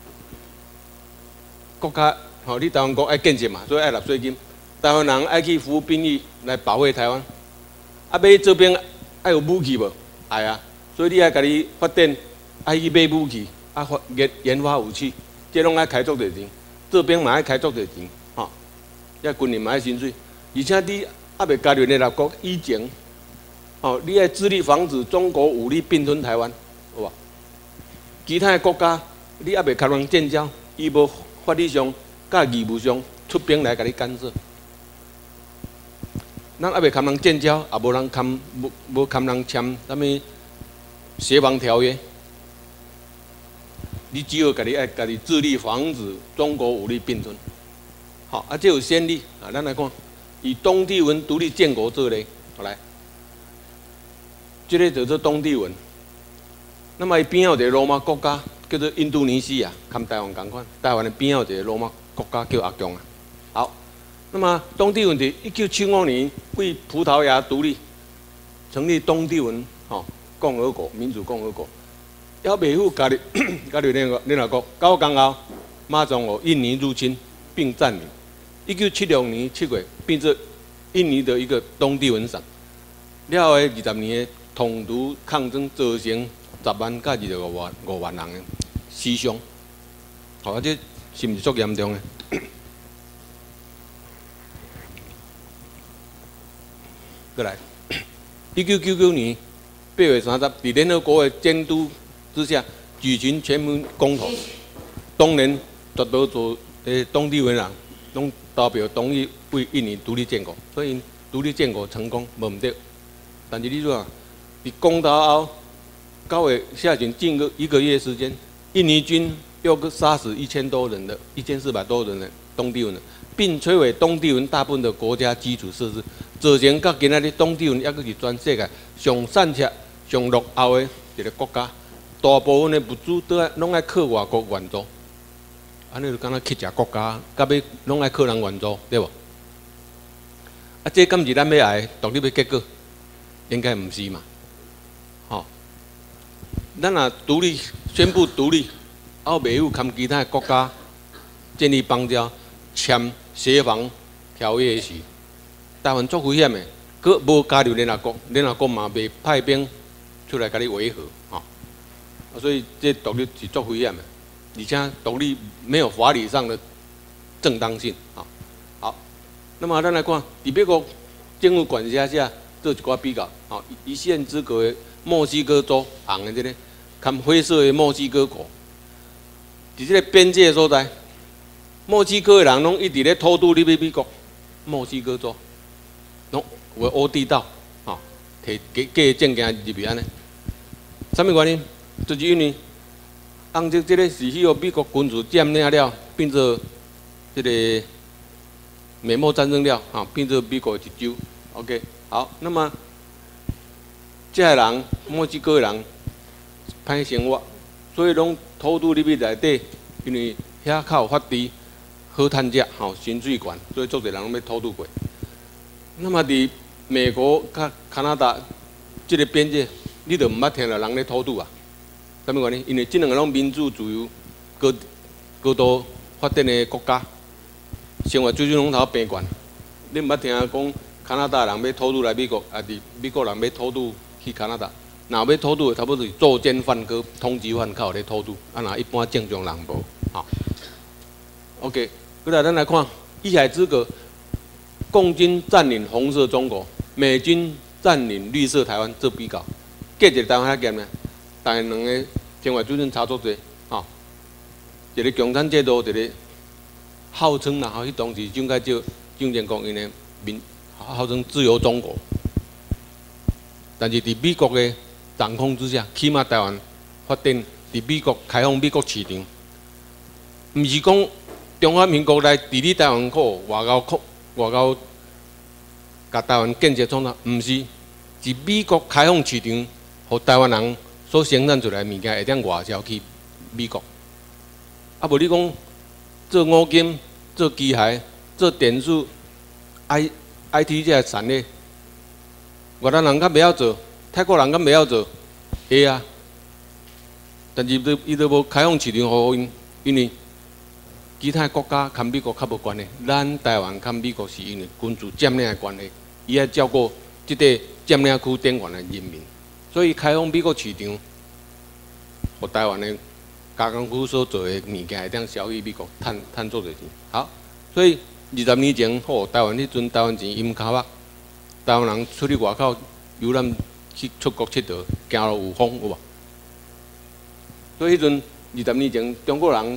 国家吼，你台湾国爱建设嘛，所以爱纳税金。台湾人爱去服务兵役来保卫台湾。啊，买这边爱有武器无？爱啊，所以你爱家己发展，爱去买武器，啊发研研发武器，这拢爱开足侪钱。这边嘛爱开足侪钱，吼、哦，遐军人嘛爱薪水，而且你还未加入联合国以前，哦，你爱致力防止中国武力并吞台湾，好吧？其他的国家你还未开放建交， 伊无法律上、甲义务上出兵来甲你干涉。咱还袂堪人建交，也无人堪无无堪人签啥物协防条约。你只有家己爱家己致力防止中国武力并吞。好，啊，这有先例啊，咱来看，以东帝汶独立建国这类，好来，这个叫做东帝汶。那么伊边有一个罗马国家叫做印度尼西亚，跟台湾同款。台湾的边有一个罗马国家叫阿强啊。好，那么东帝汶伫一九七五年为葡萄牙独立，成立东帝汶吼共和国、民主共和国。要维护加入加入联合联合国，九天后马上有印尼入侵并占领。一九七六年七月，变成印尼的一个东帝汶省。了后的二十年的统独抗争，造成十万到二十五万五万人的死伤。好，啊，这是毋是足严重的？过来，一九九九年八月三十，伫联合国的监督之下，举行全民公投，当年绝大多诶东帝汶人拢投票同意为印尼独立建国，所以独立建国成功无毋对。但是你说啊，伫公投后九月下旬近个一个月时间，印尼军又杀死一千多人的一千四百多人的东帝汶人，并摧毁东帝汶大部分的国家基础设施，造成到今仔日东帝汶抑阁是全世界上产出、上落后的一个国家，大部分的物资都爱拢爱靠外国援助。安尼就敢若去食国家，到尾拢爱靠人援助，对无？啊，这敢是咱要爱独立的结果？应该毋是嘛？吼、哦，咱若独立宣布独立，还袂有跟其他的国家建立邦交、签协防条约时，台湾足危险的，佮无加入联合国，联合国嘛袂派兵出来甲你维和，吼、哦，所以这独立是足危险的。而且独立没有法理上的正当性啊。好，那么咱来看，伫美国政府管辖下做一寡比较，啊，一线之隔的墨西哥州红的这个，看灰色的墨西哥国，伫这个边界所在，墨西哥的人拢一直咧偷渡入去美国，墨西哥州，拢有乌地道，啊，摕假假证件入去安尼，什么原因？就是因为。当这这个是许个美国军事占领了，变做这个美墨战争了，啊，变做美国的一州。OK， 好，那么这些人，墨西哥人歹生活，所以拢偷渡入去内底，因为遐较有法治、好趁食、吼薪水悬，所以足侪人拢要偷渡过。那么伫美国甲加拿大这个边界，你就毋捌听到人咧偷渡啊？什么原因？因为这两个拢民主自由、高高度发展的国家，生活水准拢头平悬。你毋捌听讲加拿大人要偷渡来美国，啊，伫美国人要偷渡去加拿大。若要偷渡的，差不多是作奸犯科、通缉犯靠咧偷渡，啊，若一般正常人无。好 ，OK， 过来咱来看一海之隔，共军占领红色中国，美军占领绿色台湾，做比较，隔一个台湾遐严呢？但是两个生活水准差足侪，吼，一个共产制度，一个号称啦，吼，迄当时蒋介石、蒋经国因的民号称自由中国，但是伫美国的掌控之下，起码台湾发展伫美国开放美国市场，毋是讲中华民国来治理台湾口外交口外交，甲台湾建设创造，毋是是美国开放市场，互台湾人。所生产出来的物件会当外销去美国，啊无你讲做五金、做机械、做电子、I I T 这些产业，越南人较袂晓做，泰国人较袂晓做，会啊。但是都伊都无开放市场互因，因为其他国家跟美国较无关系，咱台湾跟美国是因为军事占领的关系，伊爱照顾即个占领区边缘的人民。所以开放美国市场，互台湾的加工区所做的物件会当销去美国，趁趁足侪钱。好，所以二十年前，吼，台湾迄阵台湾钱阴卡目，台湾人出去外口游览去出国佚佗，行路有风有无？所以迄阵二十年前，中国人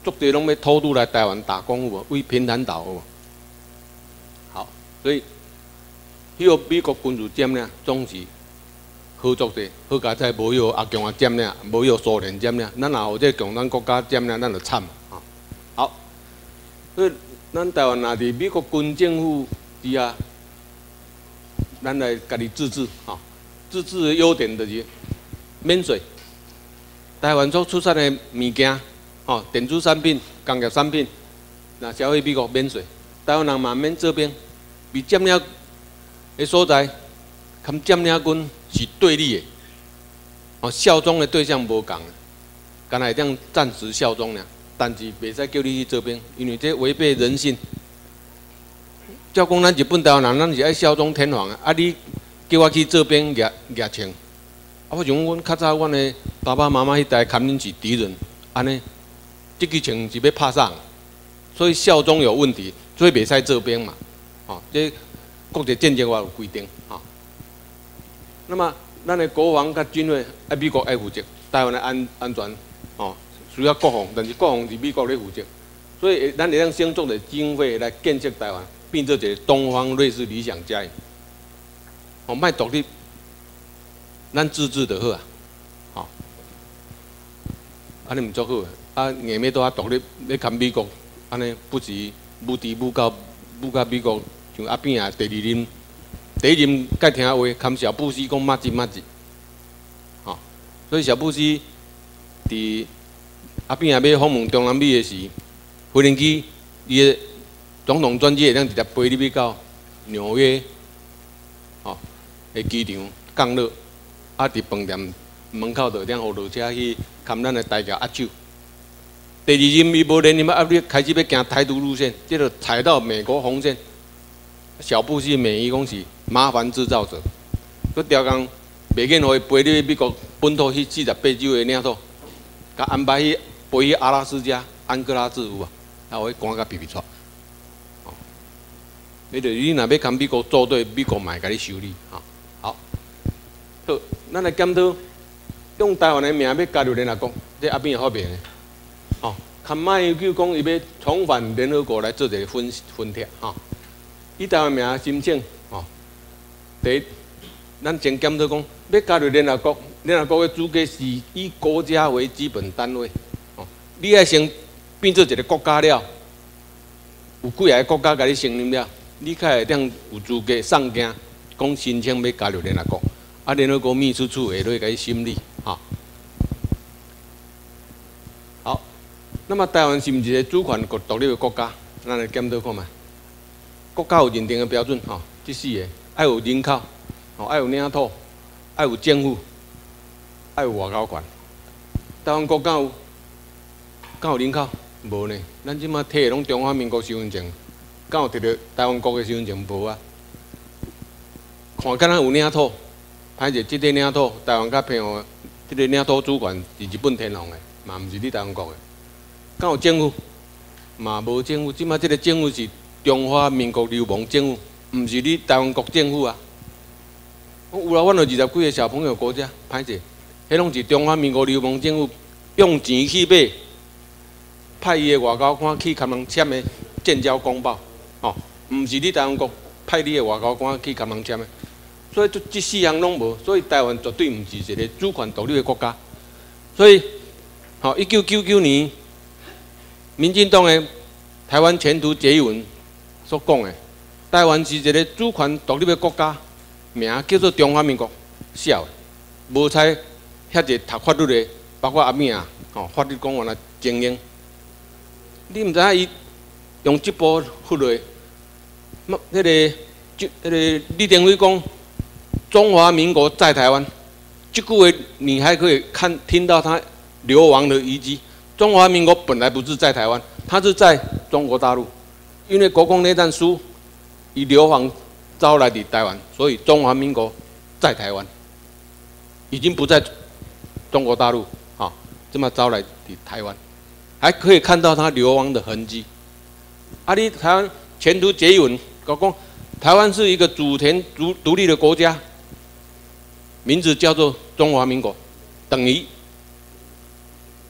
足多拢要偷渡来台湾打工，有无？为平潭岛，有无？好，所以迄个美国军事占领总是合作者，好佳哉无有阿强啊占领，无有苏联占领，咱若有这共产国家占领，咱就惨啊！好，所以咱台湾若伫美国军政府之下，咱来家己自治啊。自治的优点就是免税。台湾所出产的物件，哦，电子产品、工业产品，那消费美国免税，台湾人嘛免这边，比占领的所在，跟占领军是对立的，哦，效忠的对象无共，干来这样暂时效忠呢，但是袂使叫你去这边，因为这违背人性。照讲咱日本台湾人，咱是爱效忠天皇啊，啊你叫我去这边举举枪。 啊，我想阮较早，阮的爸爸妈妈迄代堪恁是敌人，安尼，这支枪是要拍啥？所以效忠有问题，所以袂使这边嘛。哦，这国际战争法有规定啊、哦。那么，咱的国防甲军队爱美国爱负责，台湾的安安全哦需要国防，但是国防是美国咧负责，所以咱会当先做的经费来建设台湾，变做一个东方瑞士理想家。哦，卖独立。 咱自治就好啊，吼、哦，安尼毋足好啊！硬要拄啊独立，要牵美国，安尼不是母猪母到母到美国，像阿扁啊第二任，第一任该听话，牵小布希讲抹子抹子，吼、哦，所以小布希伫阿扁也要访问中南美的时，飞行机伊的总统专机会当直接飞入去到纽约，吼、哦，的机场降落。 啊！伫饭店门口就当互落车去看咱的台侨握手。第二任伊无连任啊，你开始要行台独路线，这就踩到美国红线。小布希美伊讲是麻烦制造者，佮调工袂瘾互伊飞入美国本土去四十八州的领土，甲安排去飞去阿拉斯加安哥拉治有啊，啊，互伊赶甲皮皮出。哦，你著你若要跟美国作对，美国嘛会甲你修理啊。好。 好，咱来检讨用台湾的名要加入联合国，这阿扁也方便的。哦，看马英九讲伊要重返联合国来做一个分分贴，吼、哦。以台湾名申请，哦，第一，咱先检讨讲要加入联合国，联合国的资格是以国家为基本单位，哦，你爱先变做一个国家了，有几个国家甲你承认了，你才会当有资格送件讲申请要加入联合国。 啊，联合国秘书处会落甲伊审理，哈。好，那么台湾是毋是一个主权国独立的国家？咱来检讨看觅。国家有认定的标准，吼，即四个，爱有人口，吼，爱有领土，爱有政府，爱有外交权。台湾国敢有？敢有人口？无呢。咱即马摕的拢中华民国身份证，敢有摕到台湾国的身份证无啊？看敢若有领土。 歹势，即个领土，台湾较偏哦，即个领土主权是日本天皇的，嘛毋是你台湾国的。敢有政府？嘛无政府，即马即个政府是中华民国流氓政府，毋是你台湾国政府啊。有啦，阮有二十几个小朋友国家，歹势，迄拢是中华民国流氓政府用钱去买，派伊的外交官去甲人签的建交公报，哦，毋是你台湾国派你的外交官去甲人签的。 所以这这四项拢无，所以台湾绝对毋是一个主权独立的国家。所以，好，一九九九年，民进党的台湾前途决议文所讲的，台湾是一个主权独立的国家，名叫做中华民国，笑的，无采遐一读法律的，包括阿扁啊，吼，法律公员来精英。你毋知影伊用这部法律，那迄个就迄个李登辉讲。 中华民国在台湾，这句话你还可以看听到他流亡的遗迹。中华民国本来不是在台湾，它是在中国大陆，因为国共内战输，以流亡招来的台湾，所以中华民国在台湾，已经不在中国大陆啊，这么招来的台湾，还可以看到他流亡的痕迹。啊，你台湾前途决议文讲，台湾是一个主权独独立的国家。 名字叫做中华民国，等于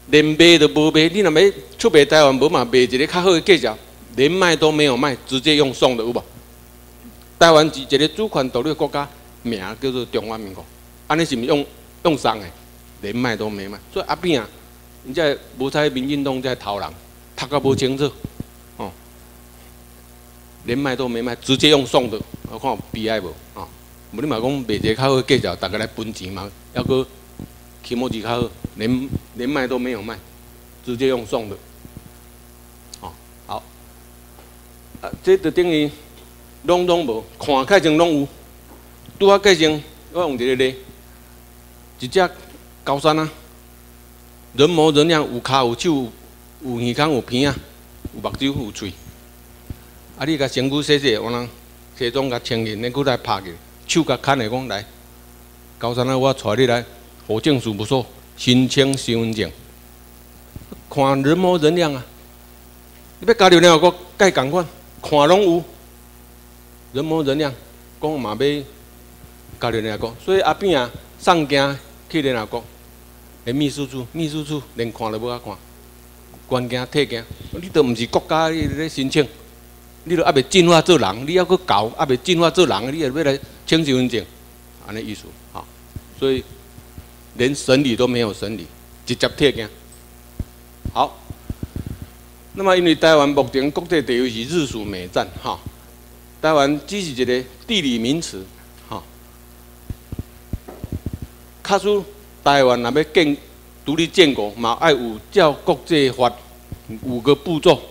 连卖都无卖，你若要出卖台湾，无嘛卖一个较好的价钱，连卖都没有卖，直接用送的有无？台湾是一个主权独立国家，名叫做中华民国，安尼是毋是用用送的？连卖都没卖，所以阿扁啊，你这无采民进党这头人，读甲无清楚，哦，连卖都没卖，直接用送的，我看有悲哀无？哦，无你嘛讲卖一个较好的价钱，大家来分钱嘛，还阁起毛子较好，连连卖都没有卖，直接用送的，哦，好，啊，这就等于。拢拢无，看开前拢有。拄啊，过前我用一个例，一只高山啊，人模人样，有骹有手，有耳孔有鼻啊，有目睭有喙。啊，你甲身躯洗洗，我人西装甲穿起，你搁来拍去，手甲牵下讲来，高山啊，我带你来户政事务所申请身份证，看人模人样啊。你要加入联合国，该共款，看拢有。人模人样，讲嘛要加入联合国，所以阿扁啊送件去联合国，的秘书处，秘书处连看都无法看，关件退件，你都毋是国家你咧申请，你都还袂进化做人，你还佫搞，还袂进化做人，你还要来请身份证，安尼意思，哈，所以连审理都没有审理，直接退件。好，那么因为台湾目前国际地位是日属美战，哈。台湾只是一个地理名词，吼。假使台湾若要建独立建国，嘛爱有照国际法五个步骤。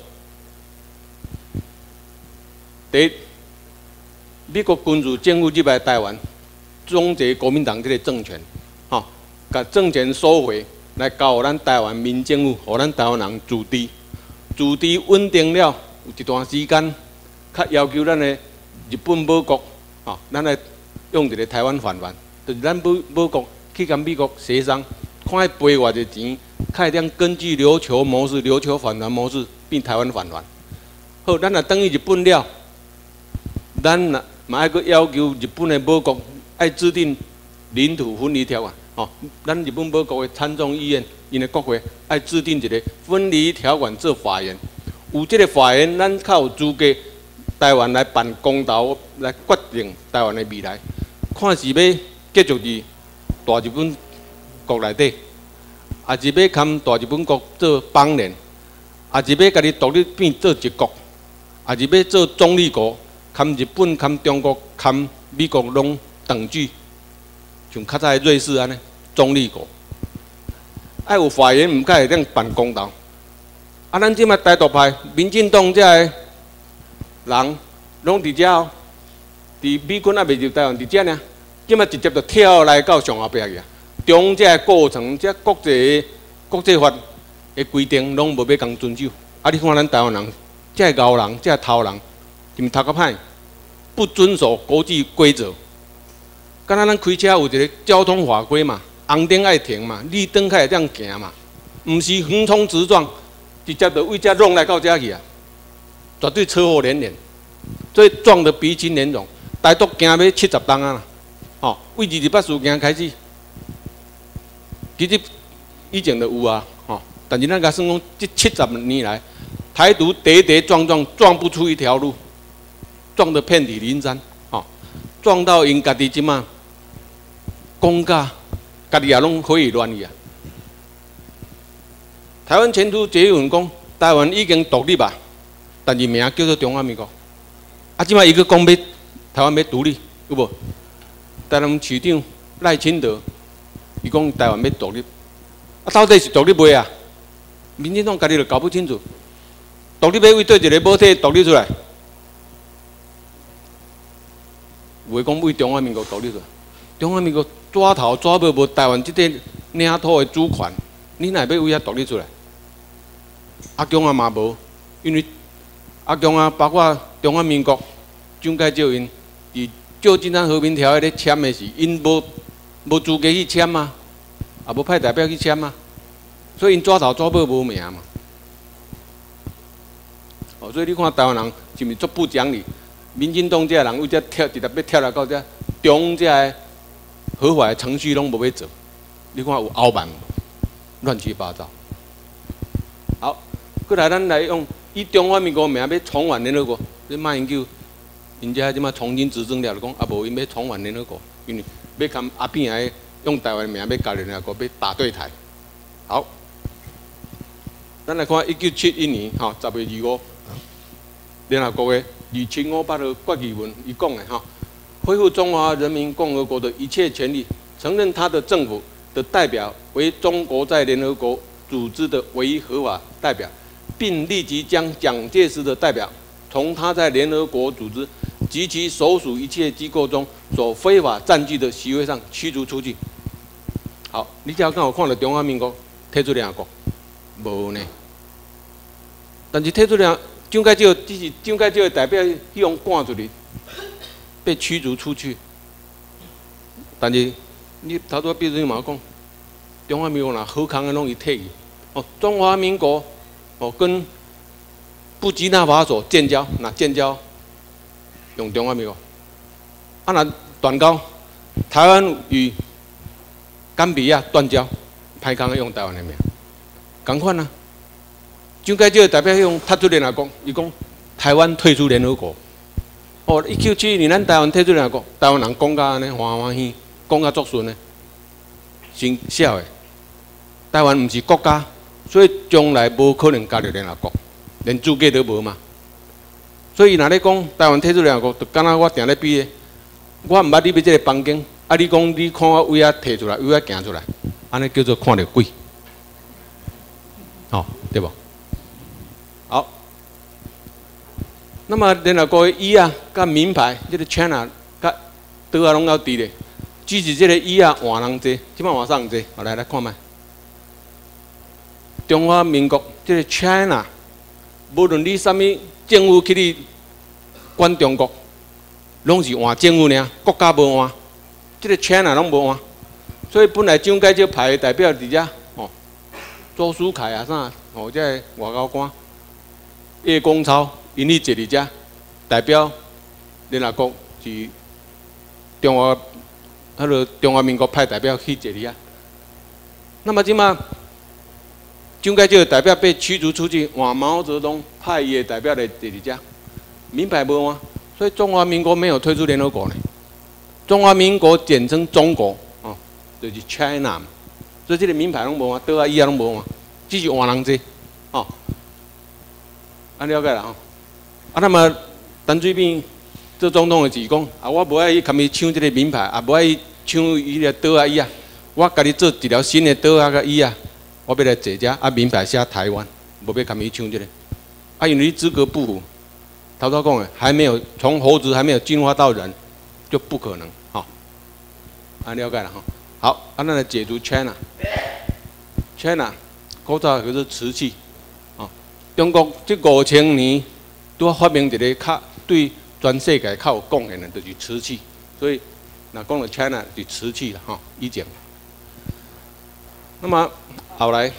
第一，美国军事政府入来台湾，终结国民党这个政权，吼，把政权收回，来交予咱台湾民政府，予咱台湾人自治，自治稳定了，有一段时间。较要求咱的日本母国，吼、哦，咱来用一个台湾返还，就是咱母母国去跟美国协商，看迄赔偌济钱，开点根据琉球模式、琉球返还模式变台湾返还。好，咱若等于日本了，咱若嘛爱阁要求日本的母国爱制定领土分离条款，吼、哦，咱日本母国的参众议院因的国会爱制定一个分离条款做法源，有这个法源，咱较有资格。台湾来办公投来决定台湾的未来，看是要继续伫大日本国内底，还是要跟大日本国做邦联，还是要家己独立变做一国，还是要做中立国，跟日本、跟中国、跟美国拢等距，像较早瑞士安尼中立国，爱有法源，毋该会当办公投。啊，咱即摆台独派、民进党遮个。人拢伫遮哦，伫美军还未入台湾，伫遮呢，即摆直接就跳来到上后壁去啊！中这过程，这国际国际法的规定拢无要共遵守。啊，你看咱台湾人，这牛人，这头人，是毋读较歹，不遵守国际规则。敢若咱开车有一个交通法规嘛，红灯爱停嘛，绿灯才会当行嘛，毋是横冲直撞，直接就为遮弄来到遮去啊！绝对车祸连连，所以撞得鼻青脸肿。台独行要七十档啊！吼、哦，为二二八事件开始，其实以前就有啊，吼、哦。但是咱甲算讲，这七十年来，台独跌跌撞撞，撞不出一条路，撞得遍体鳞伤，吼、哦，撞到因家己即马，讲甲家己也拢可以乱去啊！台湾前途决议文讲，台湾已经独立啊。但是名叫做中华民国，啊！即摆伊个讲要台湾要独立，有无？台南市长赖清德，伊讲台湾要独立，啊，到底是独立未啊？民进党家己就搞不清楚，独立要为对一个母体独立出来，有诶讲为中华民国独立出来，中华民国抓头抓尾无台湾即块领土诶主权，你哪要为遐独立出来？阿强啊嘛无，因为。阿强啊，包括中华民国蒋介石因伫旧金山和平条约咧签的时，因无无资格去签嘛，也无派代表去签嘛，所以因抓头抓尾无名嘛。哦，所以你看台湾人是毋是足不讲理？民进党这人为遮跳，直接要跳来到遮中这个合法的程序拢无要做，你看有傲慢，乱七八糟。 过来咱来用以中华民国名要重返联合国，这马英九，人家即马重新执政了，就讲啊无因要重返联合国，因为要跟阿扁来用台湾名要加入联合国，要打对台。好，咱来看一九七一年吼十月二五，联合国的二千五百号决议文，伊讲的吼，恢复中华人民共和国的一切权利，承认他的政府的代表为中国在联合国组织的唯一合法代表，并立即将蒋介石的代表从他在联合国组织及其所属一切机构中所非法占据的席位上驱逐出去。好，你只要刚好看到中华民国退出联合国，无呢？但是退出联合蒋介石只是蒋介石的代表希望赶出去，被驱逐出去。但是你头拄毕主任嘛讲，中华民国若好康的拢伊退去，哦，中华民国哦跟布基纳法索建交，那建交用中华民国，啊那断交，台湾与甘比亚断交，歹康用台湾的名，同款啊。蒋介石代表用退出联合国，伊讲台湾退出联合国。哦，一九七一年咱台湾退出联合国，台湾人讲甲安尼欢欢喜，讲甲足顺呢，真笑的。台湾毋是国家，所以将来无可能加入联合国，连资格都无嘛。所以若咧讲台湾退出联合国，就敢若我定咧比的，我毋捌你要即个房间，啊你讲你看我位啊摕出来，位啊行出来，安尼叫做看到鬼，哦，对无？好，那么联合国的椅啊、甲名牌，即、這個 China 甲倒啊拢有伫咧，只是即个椅啊换人济，即摆换啥人济？我来来看卖。中华民国即、這个 China， 无论你啥物政府去你管中国，拢是换政府尔，国家无换，即、這个 China 拢无换。所以本来蒋介石派的代表伫遮，哦，周书凯啊啥，哦，即、這個外交官。叶公超因伊坐伫遮，代表联合国是中华，迄个中华民国派代表去坐伫遐。那么即马蒋介石代表被驱逐出去，换毛泽东派伊的代表来坐伫遮，名牌无换，所以中华民国没有退出联合国呢。中华民国简称中国，哦，就是 China 嘛，所以这个名牌拢无换，倒啊椅啊拢无换，只是换人济，哦。安了解啦吼，啊，那么陈水扁做总统的是讲，啊，我无爱去含伊抢这个名牌，啊，无爱抢伊个刀啊椅啊，我家己做一条新的刀啊个椅啊，我要来坐遮，啊，名牌写台湾，无要含伊抢这个，啊，因为你资格不符，头头讲的还没有从猴子还没有进化到人，就不可能，吼，安了解啦吼，好，啊，咱来解读 China，China 古早就是瓷器。中国这五千年都发明一个较对全世界较有贡献的，就是瓷器。所以，那讲到 China 是瓷器啦，吼，以前。那么后来，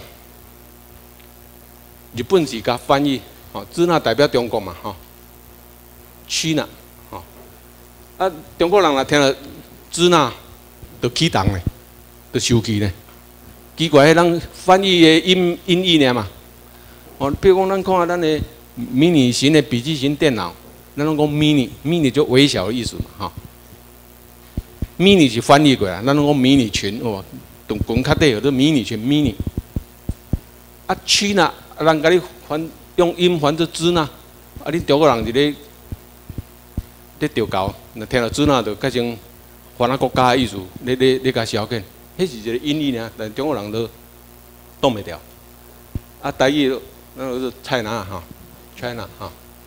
日本是甲翻译，吼，支那代表中国嘛，吼 ，China， 吼，啊，中国人若听到支那，就起动咧，就生气咧。奇怪，迄人翻译的音音译尔嘛。哦，比如讲，咱看下咱的迷你型的笔记型电脑，咱拢讲 mini，mini 就微小的意思嘛，哈。mini 是翻译过来，咱拢讲迷你群哦，同滚较底有个迷你群 mini。啊，支那，人甲你翻用音翻做支那，啊，你中国人是咧咧调教，若听到支那就改成翻啊国家的意思，咧咧咧甲消遣，迄是一个音译尔，但中国人都挡袂掉。啊，台语。那个是菜拿哈 ，China 哈。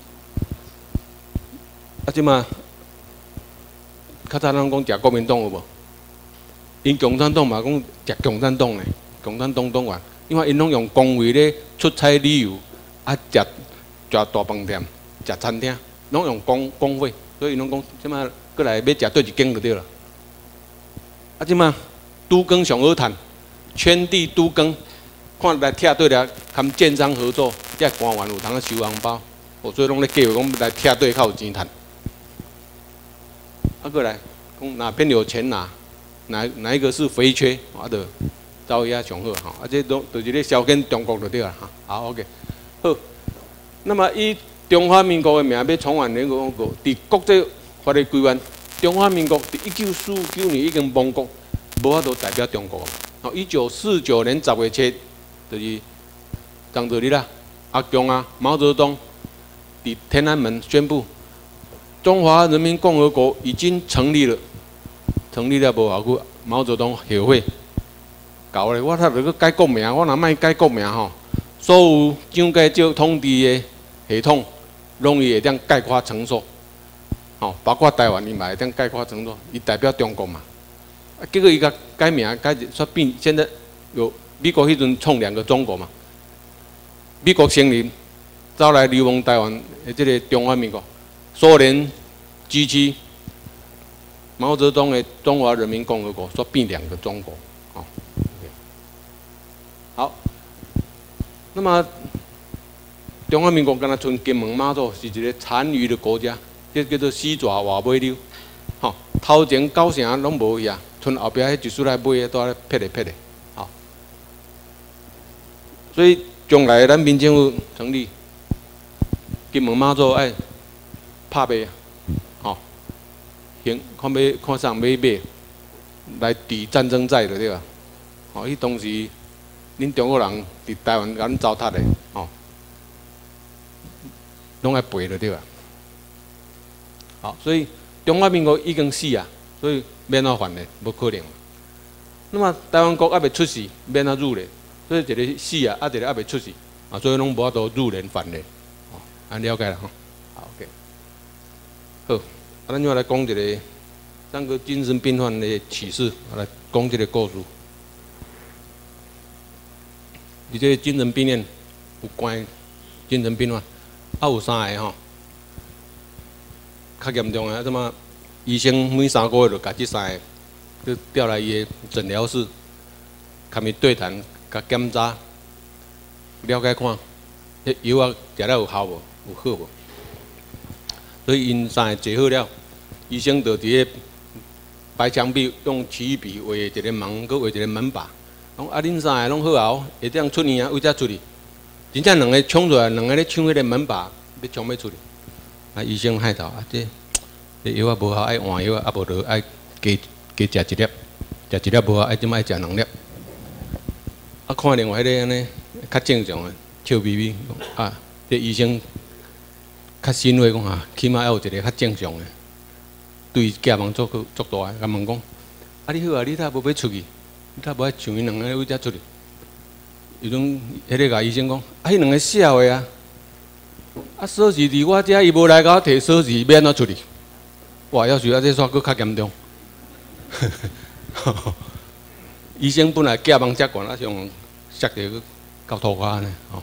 啊，即嘛，较早人讲食国民党有无？因共产党嘛讲食共产党嘞，共产党党员，因为因拢用公费咧出差旅游，啊食食大饭店、食餐厅，拢用公公费，所以拢讲即嘛过来要食对一间就对了。啊，即嘛都更上好趁，圈地都更。看来拆对了，含建商合作，这官员有通收红包，哦，所以拢咧计划讲来拆对较有钱赚。啊，过来讲哪边有钱拿，哪哪一个是肥缺，啊，就招遐上好哈，啊，这都就是咧消遣中国就对了哈。好 ，OK。 好，那么以中华民国的名要重返联合国，伫国际法律规范，中华民国伫一九四九年已经亡国，无法度代表中国。哦，一九四九年十月七，就是当作日啦，阿公啊，毛泽东伫天安门宣布，中华人民共和国已经成立了。成立了无偌久，毛泽东后悔，搞咧，我他著去改国名，我若莫改国名吼，所有蒋介石统治的系统，拢伊会当概括承受，吼，包括台湾伊嘛会当概括承受，伊代表中国嘛。啊，结果伊甲改名改说变，现在有美国迄阵创两个中国嘛，美国成立，招来流亡台湾的这个中华民国，苏联支持。毛泽东的中华人民共和国说变两个中国，哦，好，那么中华民国敢若剩金门马祖是一个残余的国家，这叫做死蛇活尾溜，吼、哦，头前九成拢无去啊，剩后壁迄一丝来尾都咧撇咧撇咧，好，所以将来咱民政府成立，金门马祖爱拍卖啊。行，看要看上要买，来抵战争债的对吧？哦，迄当时恁中国人伫台湾甲恁糟蹋的，哦，拢爱赔的对吧？好，所以中华民国已经死啊，所以免怎还的，无可能。那么台湾国还未出世，免怎入联，所以一个死啊，啊一个还未出世，啊，所以拢无法度入联还联，哦，安了解了吼。好 ，OK， 好。啊，咱就来讲一个三个精神病患的启示，来讲这个故事。伫这个精神病院有关精神病患，啊有三个吼，较严重的，什么医生每三个月就甲这三个，就调来伊的诊疗室，甲伊对谈，甲检查，了解看，迄药啊食了有效无？有好无？所以因三个坐好了，医生就伫个白墙壁用起笔画一个门，佮画一个门把。讲啊，恁三个拢好后，会当出院啊，为则出去。真正两个冲出来，两个咧抢迄个门把，要冲要出去。啊，医生害头啊，这这药啊无效，爱换药啊，无就爱加加食一粒，食一粒无效，爱怎么爱食两粒。啊，看另外迄个安尼较正常的，笑眯眯啊，这医生。较欣慰讲啊，起码要有一个较正常的，对家人做做大个，甲问讲，啊你好啊，你他无要出去，你他无爱像因两个为则出去。有种迄个甲医生讲，啊迄两个笑的啊，啊锁匙伫我遮，伊无来甲我摕锁匙，要安怎出去？哇，要是啊这煞佫较严重。医生本来家人遮悬，啊上摔着去到涂骹呢，吼。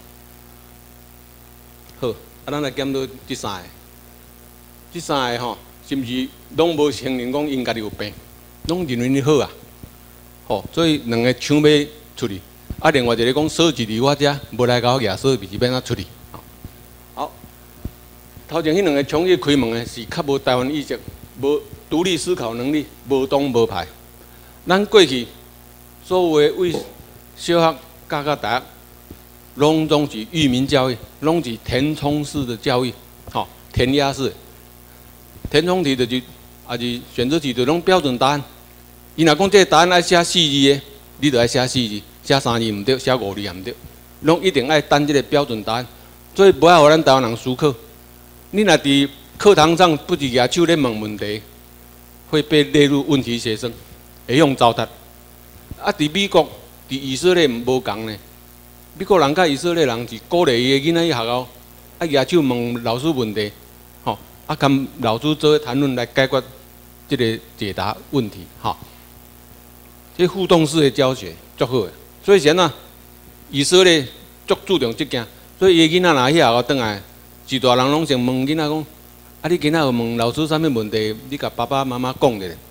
好。啊，咱来检讨这三个，这三个吼，是毋是拢无承认讲因家己有病，拢认为你好啊？吼，所以两个抢要出去，啊，另外一个讲锁匙伫我遮，无来甲我举锁匙，是变怎出去？好，头前迄两个冲去开门的是较无台湾意识，无独立思考能力，无党无派。咱过去所有的为小学教到大学。拢总是育民教育，拢是填充式的教育，吼、哦，填鸭式。填充题就是，也是选择题就拢标准答案。伊若讲这个答案爱写四字的，你就爱写四字，写三字毋对，写五字也毋对，拢一定爱等这个标准答案。所以不爱互咱台湾人思考。你若伫课堂上不是举手咧问问题，会被列入问题学生，会用糟蹋。啊，伫美国、伫以色列无共呢。美国人甲以色列人是鼓励伊个囡仔去学校，啊举手问老师问题，吼，啊跟老师做谈论来解决这个解答问题，吼。这互动式的教学足好个，所以现在以色列足注重这件，所以伊囡仔若去学校转来，一大人拢先问囡仔讲，啊你今仔有问老师啥物问题，你甲爸爸妈妈讲者。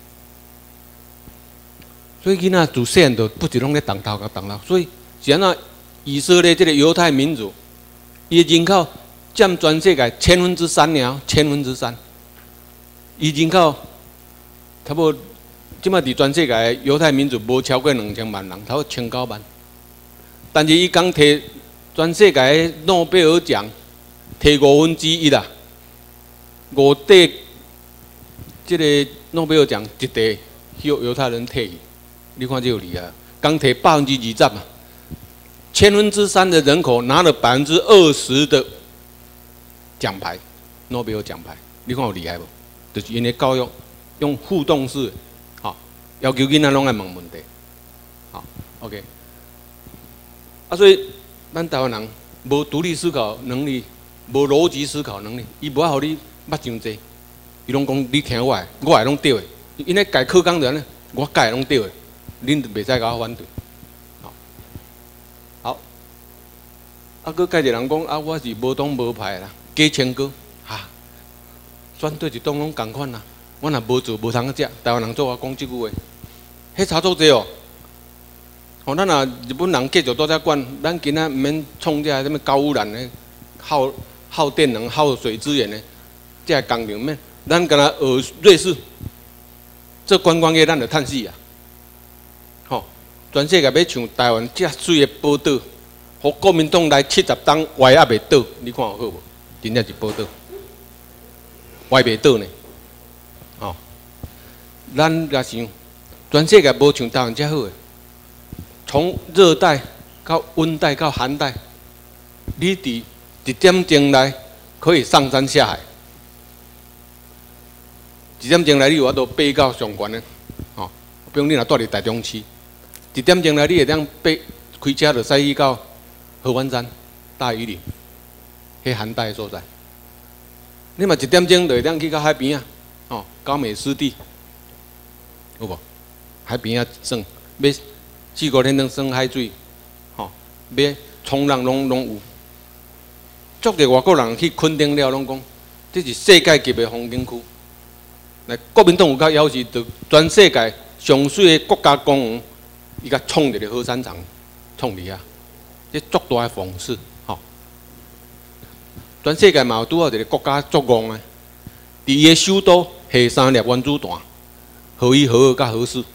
所以囡仔自细汉就不是拢咧动头甲动头，所以现在。以色列这个犹太民族，伊人口占全世界千分之三了，千分之三。伊人口差不多，即摆伫全世界犹太民族无超过两千万人，差不多千九万。但是伊讲摕全世界诺贝尔奖摕五分之一啦，五块这个诺贝尔奖一块由犹太人摕去，你看这有厉害，刚摕百分之二十啊，千分之三的人口拿了百分之二十的奖牌，诺贝尔奖牌，你看有厉害无？就是因为教育用互动式，好、哦，要求囡仔拢爱问问题，好、哦、，OK。啊，所以咱台湾人无独立思考能力，无逻辑思考能力，伊无爱互你捌伤济，伊拢讲你听我的，我的拢对的，因为改课纲的呢，我改的拢对的，恁袂使甲我反对，好，好，啊，佮介一人讲啊，我是无党无派啦，假清高。选对一党拢共款啦，我若无做无通食。台湾人做我讲即句话，迄差足济哦。吼，咱若日本人继续倒遮管，咱今仔毋免创遮什物高污染的、耗耗电能、耗水资源的遮工厂免，咱敢若学瑞士，做观光业咱就趁死啊。吼，全世界要像台湾遮水的宝岛，互国民党来七十党歪也袂倒，你看有好无？真正是宝岛。歪袂倒呢，哦，咱甲想，全世界无像台湾遮好诶。从热带到温带到寒带，你伫一点钟内可以上山下海，一点钟内你有法度爬到上悬诶，哦，比如你若住伫台中市，一点钟内你会当爬开车就驶去到合欢山、大屿林，迄寒带所在。你嘛一点钟就会当去到海边啊，哦，高美湿地，有无？海边啊，耍，要四五天当耍海水，吼、哦，要冲浪拢拢有。足侪外国人去垦丁了，拢讲这是世界级的风景区。来，国民党有甲要求，就全世界上水的国家公园，伊甲创一个核产厂，创伫遐，这足大的讽刺，吼、哦。全世界嘛有拄好一个国家作戆诶，伫伊诶首都下三粒原子弹，核一、核二、甲核四，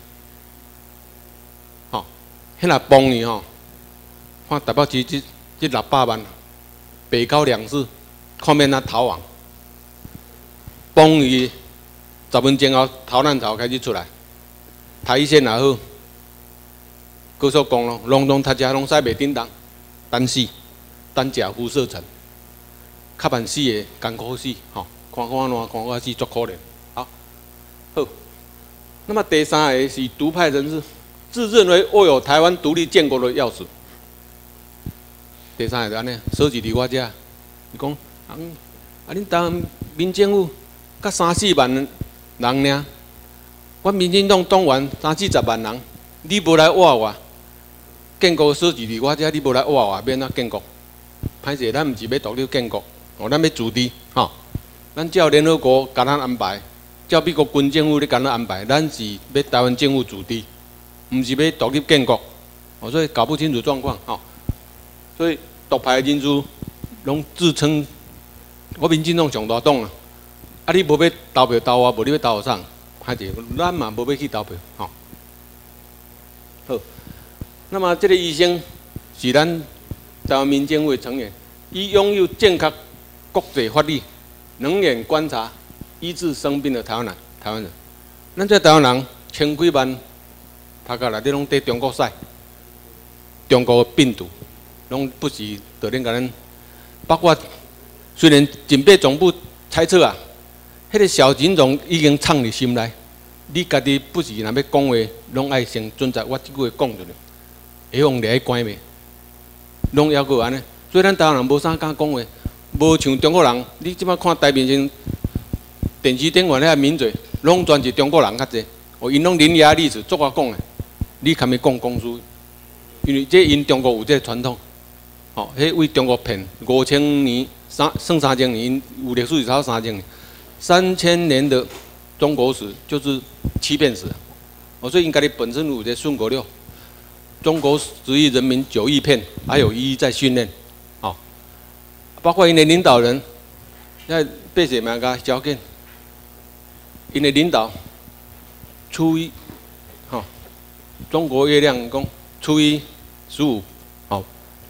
吼，迄若崩去吼，看台北市即即六百万，北高两市，看免哪逃亡，崩去十分钟后，逃难潮开始出来，台一线也好，高速公路拢拢他家拢驶袂叮当，单死，单甲辐射层。较慢死的，艰苦死，吼，看看烂，看看死，足可怜。好，好。那么第三个是独派人士，自认为握有台湾独立建国的钥匙。第三个就安尼，收集伫我遮，伊讲，啊，啊，恁台湾民政府甲三四万人尔，我民进党党员三四十万人，你无来挖我，建国收集伫我遮，你无来挖我，免怎建国？歹势，咱毋是要独立建国。哦，咱要自治，吼，咱照联合国甲咱安排，照美国军政府咧甲咱安排，咱是要台湾政府自治，毋是要独立建国。哦，所以搞不清楚状况，吼，所以独派人士拢自称我民进党上大党啊，啊你无要投票投我，无你要投互啥？歹势，咱嘛无要去投票，吼。好，那么这个医生是咱台湾民政府的成员，伊拥有正确国际法律，能眼观察医治生病的台湾人，台湾人，咱这台湾人千几万，拍到内底拢在中国晒，中国的病毒，拢不是在恁甲咱，包括虽然警备总部猜测啊，迄个小警种已经藏入心内，你家己不是若要讲话，拢爱先准在我即句话讲出来，会用掠去关袂，拢要过安尼，所以咱台湾人无啥敢讲话。无像中国人，你即摆看台面上电视顶面遐名嘴，拢全是中国人较济。哦，因拢伶牙俐齿，足我讲诶。你堪咪讲公司？因为这因中国有这传统，哦，迄为中国骗五千年，三算三千年，有历史是超三千年，三千年的中国史就是欺骗史。哦，所以因家己本身有这顺口溜，中国十亿人民九亿骗，还有一亿在训练。包括因的领导人，在被写嘛个交件，因的领导初一，吼、哦，中国月亮讲初一十五，好、哦，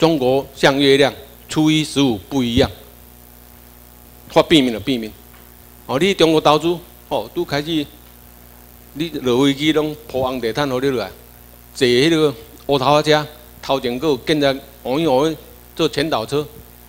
中国像月亮，初一十五不一样。发变面就变面。哦，你中国投资，哦，拄开始，你落飞机拢铺红地毯，互你落来，坐迄个乌头仔车，头前佫有建在换一换做前导车，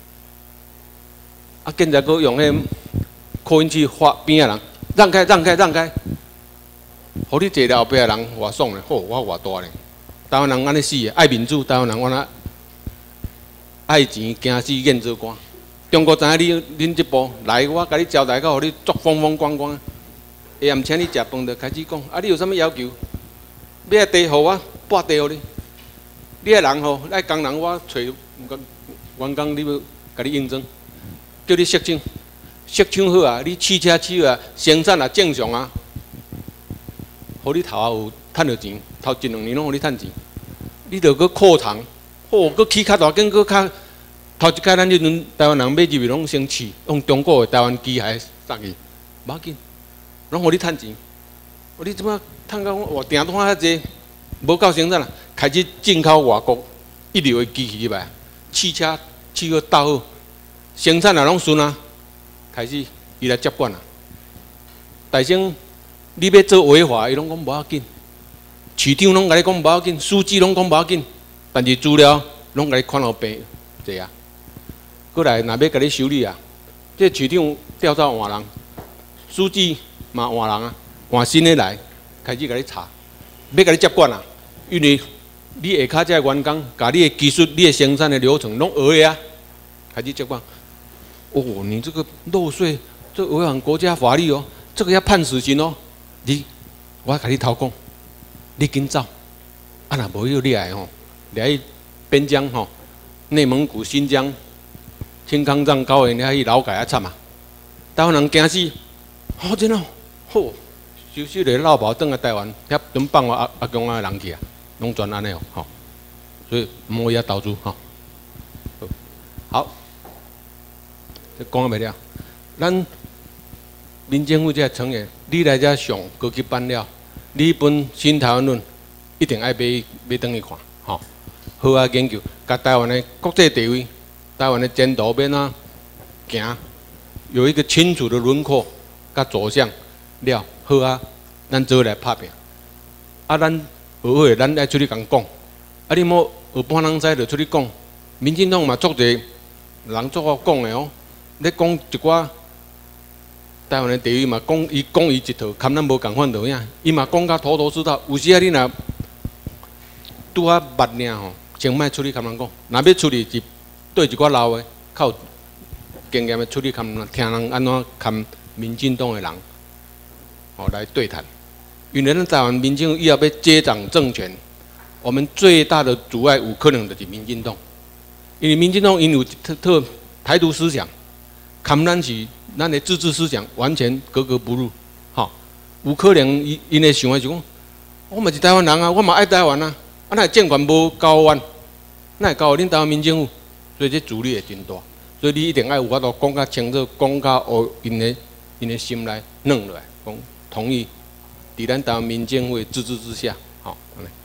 啊，建在佫用迄扩音器发边仔人，让开让开让开，互你坐了后壁的人偌爽咧，好，我偌大咧。台湾人安尼死诶，爱民主，台湾人我那爱钱，惊死演做官。中国知影你恁即步来，我甲你招待到，互你足风风光光。下暗请你食饭，就开始讲，啊，你有啥物要求？要地互我拨地互你。你个人吼，爱工人我找员工，你要甲你应征，叫你设厂，设厂好啊，你汽车企业啊，生产也正常啊，互你头后有趁到钱，头一两年拢互你趁钱。你着搁扩厂，哦，搁起较大间，搁较。头一届咱迄阵台湾人买入去拢先试，用中国的台湾机械送去，无要紧，拢互你趁钱。我你即摆趁到我订单遐济，无够生产啦，开始进口外国一流的机器入来，汽车汽车倒好，生产也拢顺啊，开始伊来接管啦。大生你要做违法，伊拢讲无要紧，市长拢甲你讲无要紧，书记拢讲无要紧，但是资料拢甲你看到病济啊。过来，若要甲你修理啊，这市长调走换人，书记嘛换人啊，换新的来，开始甲你查，要甲你接管啊，因为你下骹这员工，甲你的技术、你的生产的流程拢学的啊，开始接管。哦，你这个漏税，这违反国家法律哦，这个要判死刑哦。你，我甲你头讲，你紧走，啊若无要你来吼，来边疆吼，内蒙古、新疆。青康藏高原遐去劳改啊惨啊！台湾人惊死，好真哦，好，收拾个老包转来台湾，遐准放我阿阿公啊人去啊，拢全安尼哦，吼，所以唔好遐投资吼。好，这讲袂了，咱民政府这成员，你来遮上高级班了，你本《新台湾论》一定爱买买转去看，吼，好啊研究，甲台湾的国际地位。台湾的前途变啊行，有一个清楚的轮廓，甲走向了好啊，咱做来拍拼。啊，咱学会咱爱出去共讲，啊，你莫学半人知就出去讲。民进党嘛，足侪人足好讲的哦。咧讲一寡台湾的地位嘛，讲伊讲伊一套，含咱无共款就影。伊嘛讲甲头头是道，有时啊你若拄啊捌尔吼，先莫出去含人讲，若要出去是。对一寡老的、较有经验的处理，看听人安怎看民进党的人，哦来对谈。因为咱台湾民进以后要接掌政权，我们最大的阻碍有可能就是民进党，因为民进党因有特特台独思想，看咱是咱的自治思想完全格格不入，吼、哦，有可能因因的想法是讲，我嘛是台湾人啊，我嘛爱台湾啊，啊那政权无交弯，那会交恁台湾民政府？所以这阻力会真大，所以你一定要有法度讲较清楚，讲较互因的因的心内软落来，讲同意伫咱台湾民政府的自治之下，吼、安尼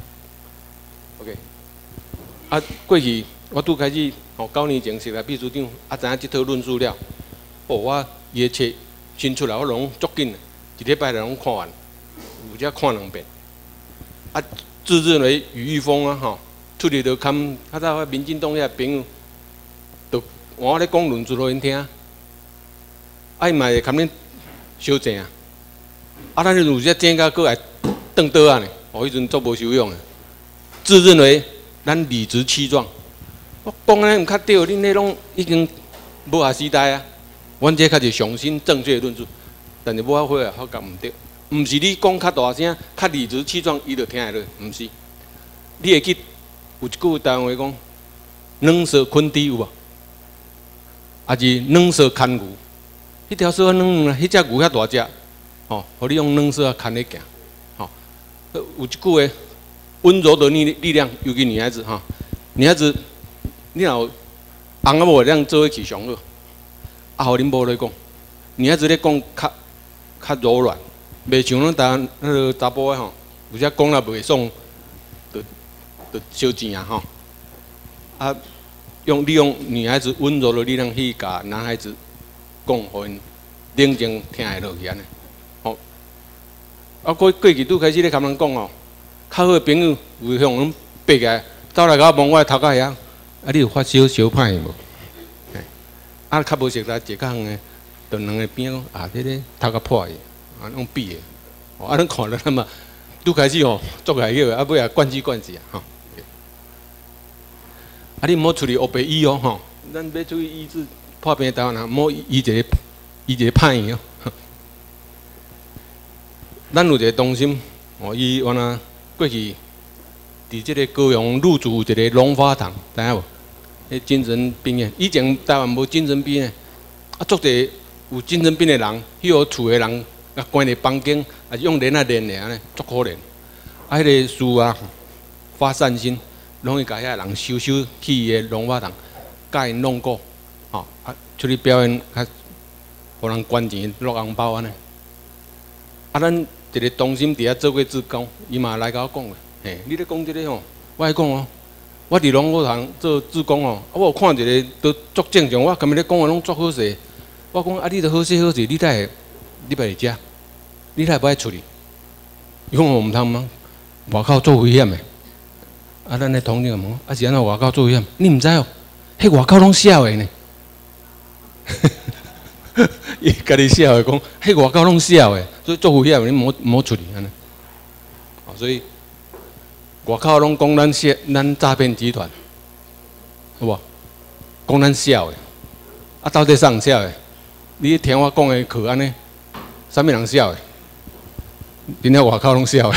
OK。啊，过去我拄开始，吼、九年前是来秘书长，啊，知影即套论述了，哦，我伊的册新出来，我拢足紧的，一礼拜就拢看完，有只看两遍。啊，自认为余玉峰啊，吼、出去就看较早我民进党遐朋友。我咧讲论述互因听，啊伊嘛会含恁修正啊，啊咱有只正甲佫来转倒啊呢，哦，迄阵足无受用的，自认为咱理直气壮，我讲安尼毋较对，恁迄拢已经无下时代啊，阮这较是上新正确的论述，但是我会啊发觉毋对，毋是你讲较大声、较理直气壮，伊就听会落，毋是，你会记有一句台湾话讲，软蛇捆猪有无？啊是软蛇牵牛，迄条蛇软啦，迄只牛遐大只，吼，互你用软蛇啊牵咧行，吼。有一句话，温柔的力力量，尤其女孩子哈，女孩子，你若翁仔某两做伙去上好，啊，互恁某咧讲，女孩子咧讲较较柔软，袂像咱台湾迄个查甫诶吼，有只讲了袂爽，就就烧钱啊吼，啊。 用利用女孩子温柔的力量去甲男孩子讲，互因冷静听会落去安尼。吼、哦，啊过过去拄开始咧，甲人讲哦，较好的朋友有向阮爬起来，走来甲我摸我头壳遐，啊你有发烧烧歹无？啊较无熟啦，一较远的，就两个边讲啊，这个头壳破去，啊用比的，哦啊恁看了那么拄开始吼，足来个，啊尾啊惯之惯之啊，吼。啊，你莫处理黑白医哦，吼！咱要注意医治破病台湾人，莫医一个医一个歹医哦。咱有一个中心，哦，伊原来过去伫即个高雄入驻有一个龙发堂，知影无？迄精神病院，以前台湾无精神病院，啊，足侪有精神病的人，迄个厝的人，啊，关伫房间，啊，用连啊连的安尼，足可怜。啊，迄个书啊，发善心。拢会甲遐人收收去伊个龙发堂，甲因弄过，吼啊出去表演，较互人捐钱落红包安尼。啊，咱一个中心伫遐做过志工，伊嘛来甲我讲个，嘿，你咧讲即个吼，我爱讲哦，我伫龙发堂做志工哦，啊我有看一个都足正常，我今日咧讲个拢足好势。我讲啊，你都好势好势，你才会你别嚟遮，你才不爱出去。伊讲我毋通吗？外口做危险的。啊，咱咧同志问，啊是安怎外口做危险？你毋知哦？迄外口拢笑的呢。伊家己笑的讲，迄外口拢笑的，所以做危险你莫莫出去安尼。哦，所以外口拢讲咱笑，咱诈骗集团，好无？讲咱笑的，啊到底啥人笑的？你听我讲的课安尼，啥物人笑的？真正外口拢笑的。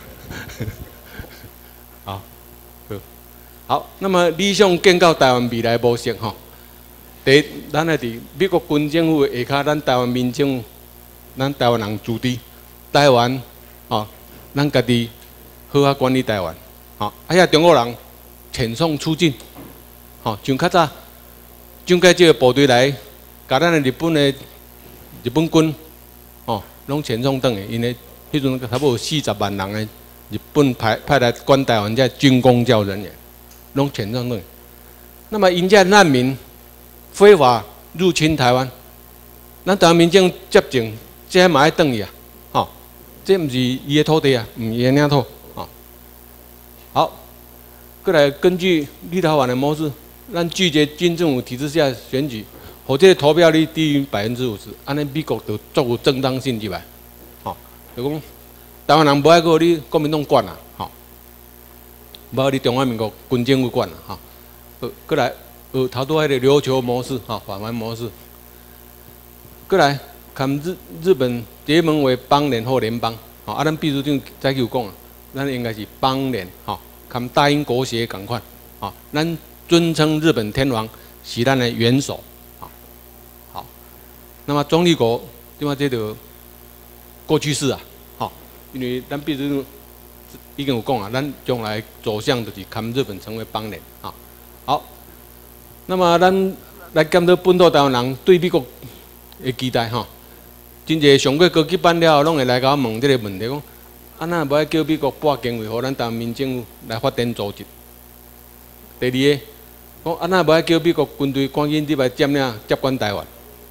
好，那么理想建构台湾未来模式吼，第一，咱来伫美国军政府的下骹，咱台湾民政府，咱台湾人主治台湾，吼，咱家己好好管理台湾，吼，啊遐中国人遣送出境，吼，像较早蒋介石的部队来，甲咱的日本的日本军，吼，拢遣送转去，因为迄阵差不多四十万人的日本派派来管台湾这军公教人员。拢遣送转，那么因这难民非法入侵台湾，咱台湾民众接政，这嘛爱转去啊，吼，这毋是伊的土地啊，毋是伊的领土啊。好，过来根据立陶宛的模式，咱拒绝军政府体制下选举，或者投票率低于百分之五十，安尼美国就足有正当性入来，吼，就讲台湾人无爱过你国民党管啊，吼。无你中华民国军政府管啦，哈，呃，过来，呃，头拄迄个琉球模式，哈，反湾模式，过来，看日日本结盟为邦联或联邦，吼，啊，咱秘书长早就讲啊，咱应该是邦联，吼，看大英国协共款，吼，咱尊称日本天皇是咱的元首，好，好，那么中立国，另外这个过去式啊，好，因为咱秘书长。已经有讲啊，咱将来走向就是看日本成为邦联啊。好，那么咱来检讨本土台湾人对美国的期待吼。真侪上过高级班了，拢会来甲我问这个问题，讲啊，那无爱叫美国拨经费，互咱台湾民政府来发展组织。第二个，讲啊，那无爱叫美国军队赶紧入来占领接管台湾。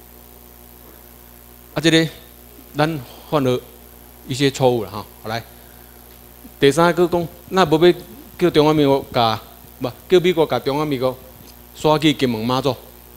啊，这个咱犯了一些错误了哈。好来。第三个讲，那无要叫中华民国甲，不叫美国甲中华民国刷去金门马祖，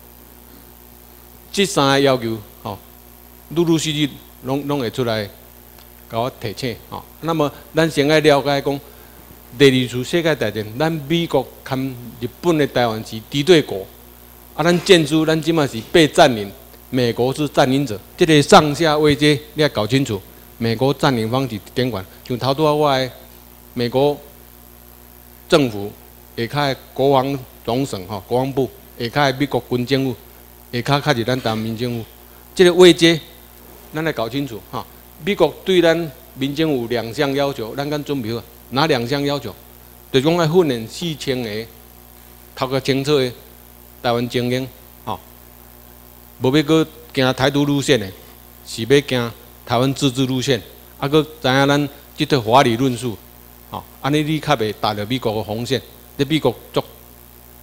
这三个要求，吼，陆陆续续拢拢会出来，甲我提醒，吼。那么咱先爱了解讲，第二次世界大战，咱美国跟日本的台湾是敌对国，啊，咱建筑咱即马是被占领，美国是占领者，这个上下位阶你要搞清楚。美国占领方是监管，像头拄仔我的。美国政府下骹的国防总省吼，国防部下骹的美国军政府下骹较是咱台湾民政府，这个位阶咱来搞清楚哈。美国对咱民政府两项要求，咱敢准备好？哪两项要求？就是讲要训练四千个头壳清楚的台湾精英，吼，无要搁行台独路线的，是要行台湾自治路线，啊，搁知影咱即套法理论述。吼，安尼你较袂踏着美国个红线，你美国足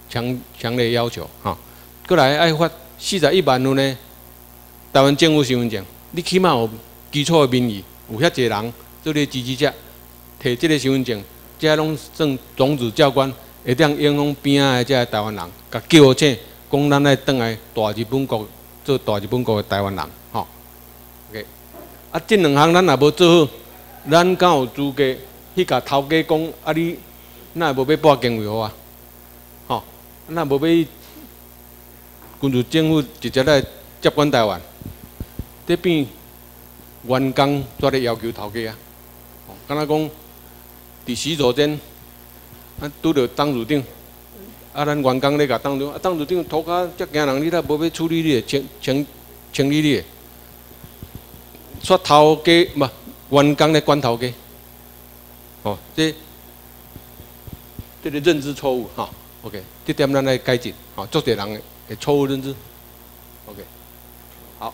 强强烈要求哈。过来爱发四十一万份呢台湾政府身份证，你起码有基础的民意，有遐侪人做你支持者，摕即个身份证，这拢算种子教官，会当影响边仔的这台湾人，甲叫醒，讲咱爱转来大日本国做大日本国的台湾人，吼、哦。OK， 啊，这两项咱也无做好，咱敢有资格去甲头家讲，啊你，咱也无要报警为好啊，吼、哦，咱无要军事政府直接来接管台湾，这变员工绝对要求头家啊，哦，敢若讲伫洗手间，啊拄着董事长，啊咱员工咧甲董事长，啊董事长涂骹遮惊人，你若无要处理你的清清清理你的，煞头家嘛员工咧管头家，哦，这这个认知错误哈、哦、，OK， 这点咱来改进，哦，足侪人的错误认知 ，OK， 好，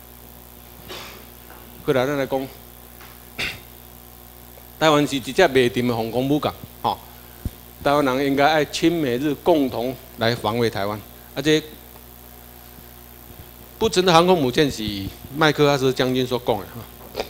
过来咱来讲，台湾是一只袂沉的航空母港，吼、哦，台湾人应该爱亲美日共同来防卫台湾，而且不沉的航空母舰是麦克阿瑟将军所讲的哈，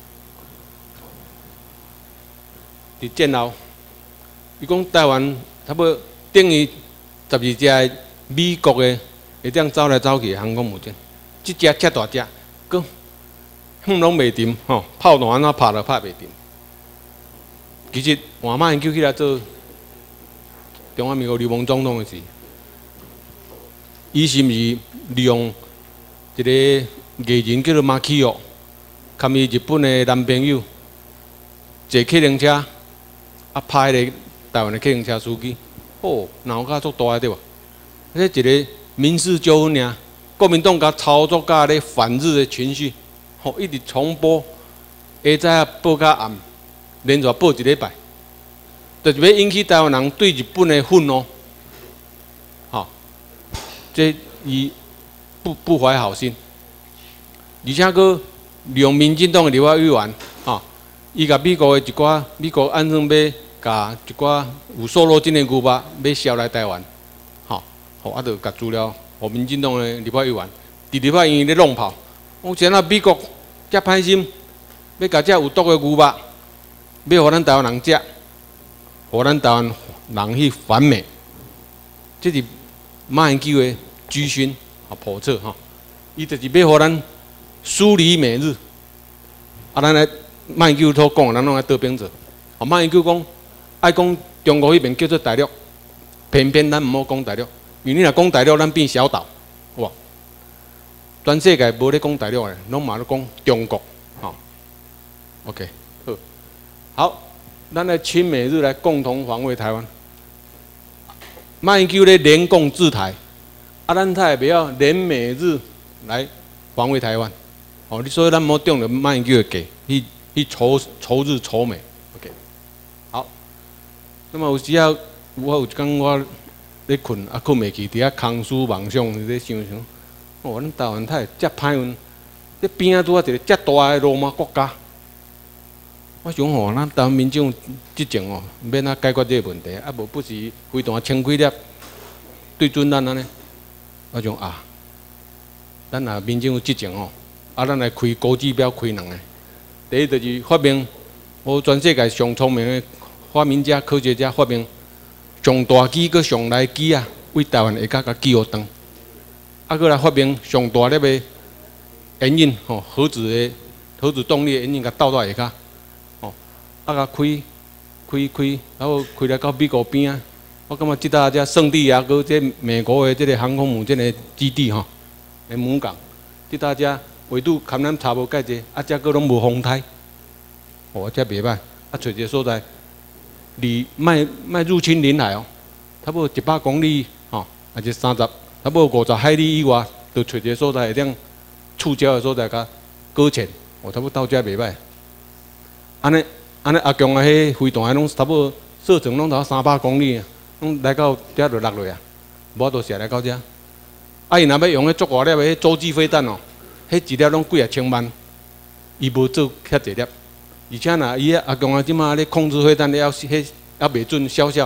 伫战后，伊讲台湾差不多等于十二只美国的会当走来走去的航空母舰，即只遮大只，佮哼拢袂沉吼，炮弹安怎拍都拍袂沉。其实换马英九起来做中华民国流氓总统的时，伊是毋是利用一个艺人叫做马基奥，含伊日本的男朋友坐客轮车，啊拍迄个台湾的客轮车司机，哦，闹甲足大个对吧？这一个民事纠纷尔，国民党甲操作甲咧反日的情绪，吼、哦、一直重播，下早报到暗，连续报一礼拜，就是要引起台湾人对日本的愤怒，吼、哦，这伊不不怀好心，而且佫利用民进党的立法委员，吼，伊甲美国的一寡美国安装要甲一寡有瘦肉精的牛肉要销来台湾。吼，啊，就甲资料，互民进党的立法委员，伫立法院咧弄炮。我想啊，美国遮歹心，要甲遮有毒的牛肉，要互咱台湾人食，互咱台湾人去反美，这是马英九的居心啊叵测吼。伊就是要互咱疏离美日，啊，咱来马英九所讲，咱拢来倒兵者。啊，马英九讲爱讲中国迄边叫做大陆，偏偏咱毋好讲大陆。因为你若讲大陆，咱变小岛，哇！全世界无咧讲大陆的，拢嘛咧讲中国，吼、哦。OK， 好，好，咱来亲美日来共同防卫台湾。马英九咧联共制台，啊，咱才会袂晓联美日来防卫台湾。哦，所以咱莫中了马英九的计，去去筹筹日筹美。OK， 好。那么有时啊，我有讲我。咧困啊，困袂去，伫遐空思妄想，咧想想，哦，咱台湾太遮歹运，咧边仔拄啊一个遮大的罗马国家，我想吼，咱台湾民众执政哦，免啊解决这个问题，啊无不是飞弹千几粒对准咱安尼，我想啊，咱若民众执政哦，啊咱来开高指标开两个，第一就是发明，我全世界上聪明的发明家、科学家发明。上大机搁上大机啊，为台湾下骹甲寄互长，啊，搁来发明上大粒的引擎，吼，核子的核子动力的引擎，甲倒到下骹，吼，啊，甲开开开，然后开来到美国边啊，我感觉即搭遮圣地亚哥，这美国的这个航空母舰的基地吼，的母港，即搭遮纬度堪咱差无介济，啊，遮搁拢无风台，哦，遮袂歹，啊，找一个所在。离卖卖入侵领海哦，差不多一百公里吼，还是三十，差不多五十海里以外，就找一个所在会当触礁的所在，甲搁浅，哦，差不多到遮袂歹。安尼安尼阿强啊，迄飞弹拢差不多射程拢到三百公里，拢来到遮就落落啊，无法度下来到遮。啊，伊若要用迄足大粒的迄洲际飞弹哦，迄一粒拢几啊千万，伊无做遐侪粒。而且呐，伊阿强啊，即马咧控制飞弹了，迄还袂准小小，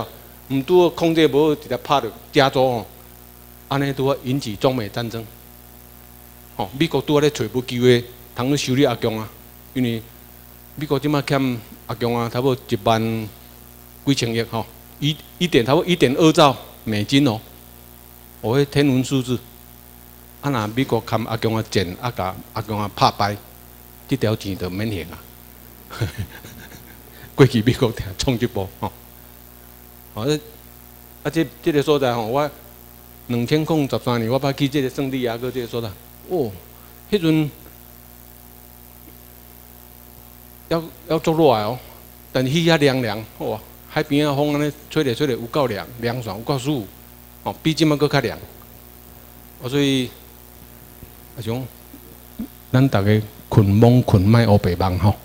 毋拄好控制无直接拍着加州吼，安尼拄好引起中美战争。吼，美国拄好咧找无机会通去修理阿强啊，因为美国即马欠阿强啊，差不多一万几千亿吼，一一点差不多一点二兆美金哦，哦，迄天文数字。啊，若美国欠阿强啊钱，啊甲阿强啊拍败，即条钱就免还啊。过去美国定创一波吼，哦，啊，这这个所在吼，我两千零十三年我捌去这个圣地亚哥这个所在，哦，迄阵要要足热哦，但是迄遐凉凉，哇，海边啊风安尼吹咧吹咧有够凉，凉爽有够舒服，哦，比即马搁较凉，哦，所以啊像咱大家困梦困莫乌白梦吼。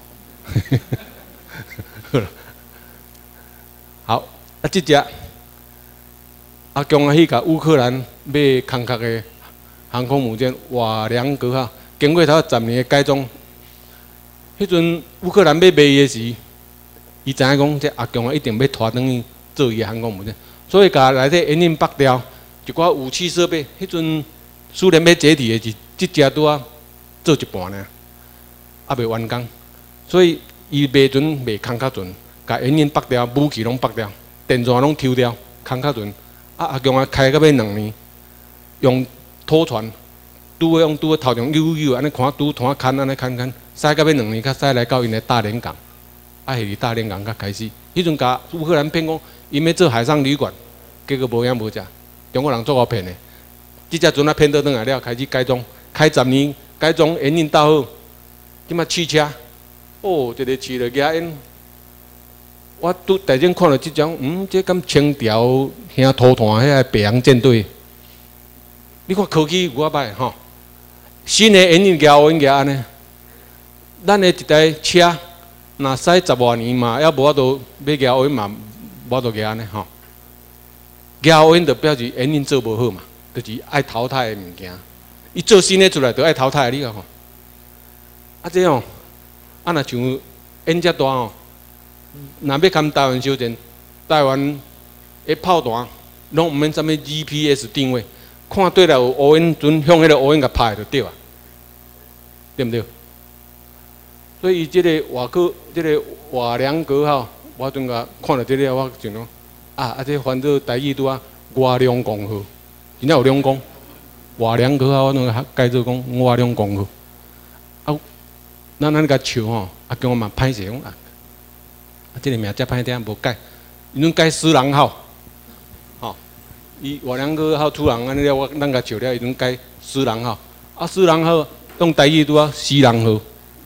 好，啊，即只阿强啊，去甲乌克兰买空壳的航空母舰瓦良格号，经过头十年的改装，迄阵乌克兰要卖伊的时，伊知影讲这阿强啊一定要拖转去做伊的航空母舰，所以甲内底引引北调一寡武器设备，迄阵苏联要解体的是即只拄啊做一半呢，还袂完工，所以伊卖船卖空壳船。甲引引北调，武器拢北调，电线拢抽掉，空壳船。啊，阿强啊开到要两年，用拖船，拄好用拄好头前悠悠安尼看，拄摊牵安尼牵牵，驶到要两年，才驶来到因的大连港。啊，是伫大连港才开始。迄阵甲乌克兰骗讲，因要做海上旅馆，结果无影无食，中国人做我骗的。即只船啊骗倒转来了，开始改装，开十年改装引引到好，即马汽车，哦，一个市就举因。我拄第一看到即张，嗯，这敢清朝兄土团迄个北洋舰队？你看科技有法歹吼，新的引引摇引摇安尼，咱的一台车，若驶十外年嘛，还无法度要摇引嘛，无法度摇安尼吼。摇引就表示引引做无好嘛，就是爱淘汰的物件。伊做新的出来，就爱淘汰，你看吼。啊，这哦，啊，若像引遮大哦。若要跟台湾修正，台湾的炮弹拢毋免啥物 G P S 定位，看对了有乌烟船向迄个乌烟甲拍就对啊，对毋对？所以即个外科，即、这个瓦良格号，我阵甲看到即个，我想讲啊，啊这翻做台语拄啊，外良公号，真正有两公，瓦良格号我拢改做讲外良公号。啊，咱安尼甲笑吼，啊叫我嘛歹势讲啊。啊，这个名遮歹听，无改，因拢改私人号，吼，伊瓦良格号出人安尼了，我咱甲笑了，伊拢改私人号，啊，私人号用台语拄啊，私人号，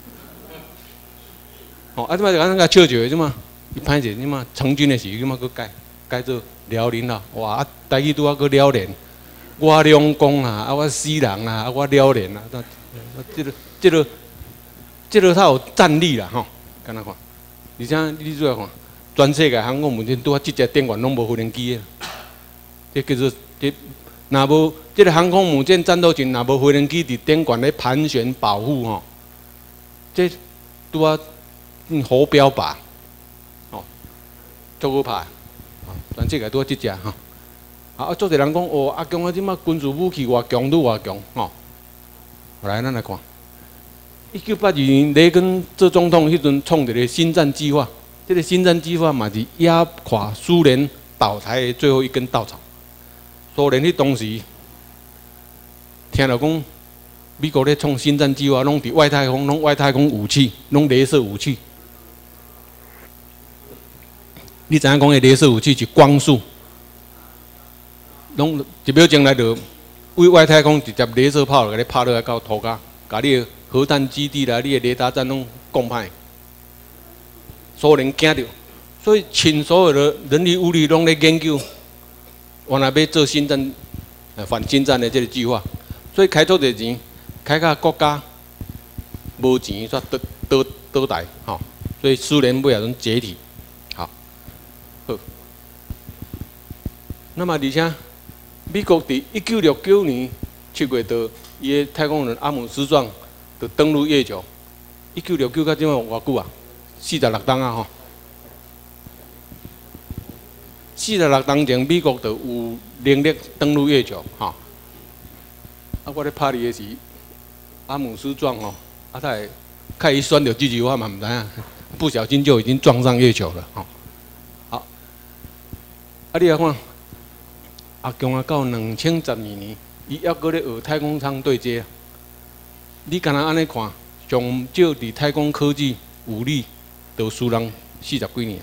吼，啊，即摆就咱甲笑笑即嘛，伊歹势即嘛，成军的时即嘛佫改改做辽宁号，哇，啊，台语拄啊佫辽宁，我两公啊，啊，我私人啊，啊，我辽宁啊，即个即个即个较有战力啦，吼，敢若看。而且你注意看，全世界航空母舰拄啊，即只电源拢无无人机的，这叫做这若无即个航空母舰战斗群，若无无人机伫电源咧盘旋保护吼，这拄啊好标靶，哦，足好拍，哦，全世界拄啊即只吼。啊，做者人讲哦，阿强啊，即马军事武器偌强愈偌强，吼。来，咱来看。一九八二年，雷根做总统迄阵创一个新战计划，这个新战计划嘛是压垮苏联倒台的最后一根稻草。苏联迄当时听到讲，美国咧创新战计划，拢伫外太空，拢外太空武器，拢镭射武器。你知影讲的镭射武器是光速，拢一秒钟内就为外太空直接镭射炮给你拍落来到涂骹，甲你的核弹基地啦，你的雷达站拢攻歹，苏联惊着，所以请所有的人力物力拢咧研究，原来要做新战，反新战的这个计划，所以开足侪钱，开甲国家无钱，煞倒倒倒台，吼，所以苏联尾也阵解体，好，好。那么而且美国伫一九六九年七月度，伊的太空人阿姆斯壮就登陆月球。一九六九到即马偌久啊？四十六档啊吼！四四十六年前，美国就有能力登陆月球，吼、哦。啊，我咧拍你的时，阿姆斯壮吼，啊，他会看伊选到这句话嘛，唔知影，不小心就已经撞上月球了，吼、哦。好，啊，你来看，阿强啊，到两千十二年，伊还搁咧学太空舱对接。你敢若安尼看，上少伫太空科技武力，就输人四十几年。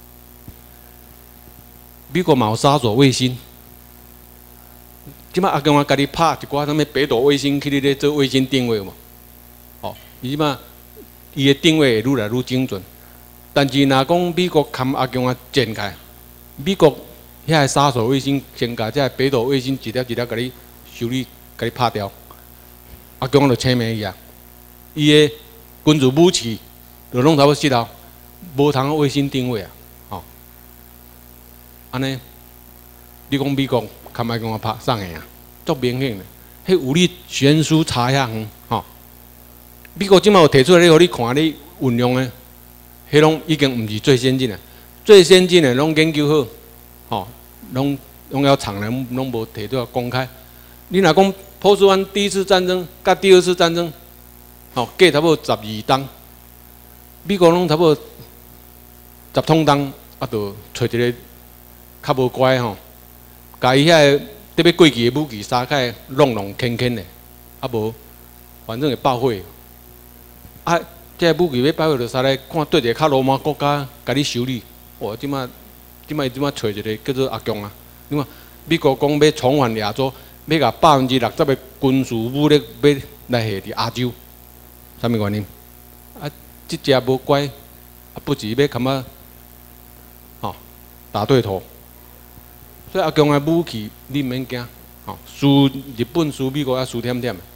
美国嘛有三座卫星，即摆阿强啊，家己拍一寡什物北斗卫星去咧做卫星定位嘛。哦，伊即摆伊的定位会愈来愈精准。但是若讲美国含阿强啊剪开，美国遐个三座卫星先甲遮北斗卫星一粒一粒甲你修理，甲你拍掉，阿强就青命去啊！伊的军事武器就拢差不多失效，无通卫星定位啊！吼、哦，安尼，你讲美国含阿强啊拍送个啊，足明显的，迄武力悬殊差遐远，吼、哦。美国即摆有提出来咧，互你看你运用的，迄拢已经毋是最先进的，最先进的拢研究好，吼、哦，拢拢要厂人拢无提出来公开。你若讲波斯湾第一次战争甲第二次战争，吼、哦，计差不多十二吨，美国拢差不多十桶重，啊，就找一个较无乖吼，甲伊遐个特别过去的武器杀开弄弄坑坑的，啊无，反正会爆毁。啊，这武器要爆毁就杀来看对一个较罗马国家，甲你修理。哇，即摆即摆即摆找一个叫做阿强啊，你看美国讲要重返亚洲。要甲百分之六十的军事武力要来下伫亚洲，啥物原因？啊，即只无乖，啊不止要感觉，吼打对头。所以阿强的武器你毋免惊，吼输日本输美国也输忝忝的。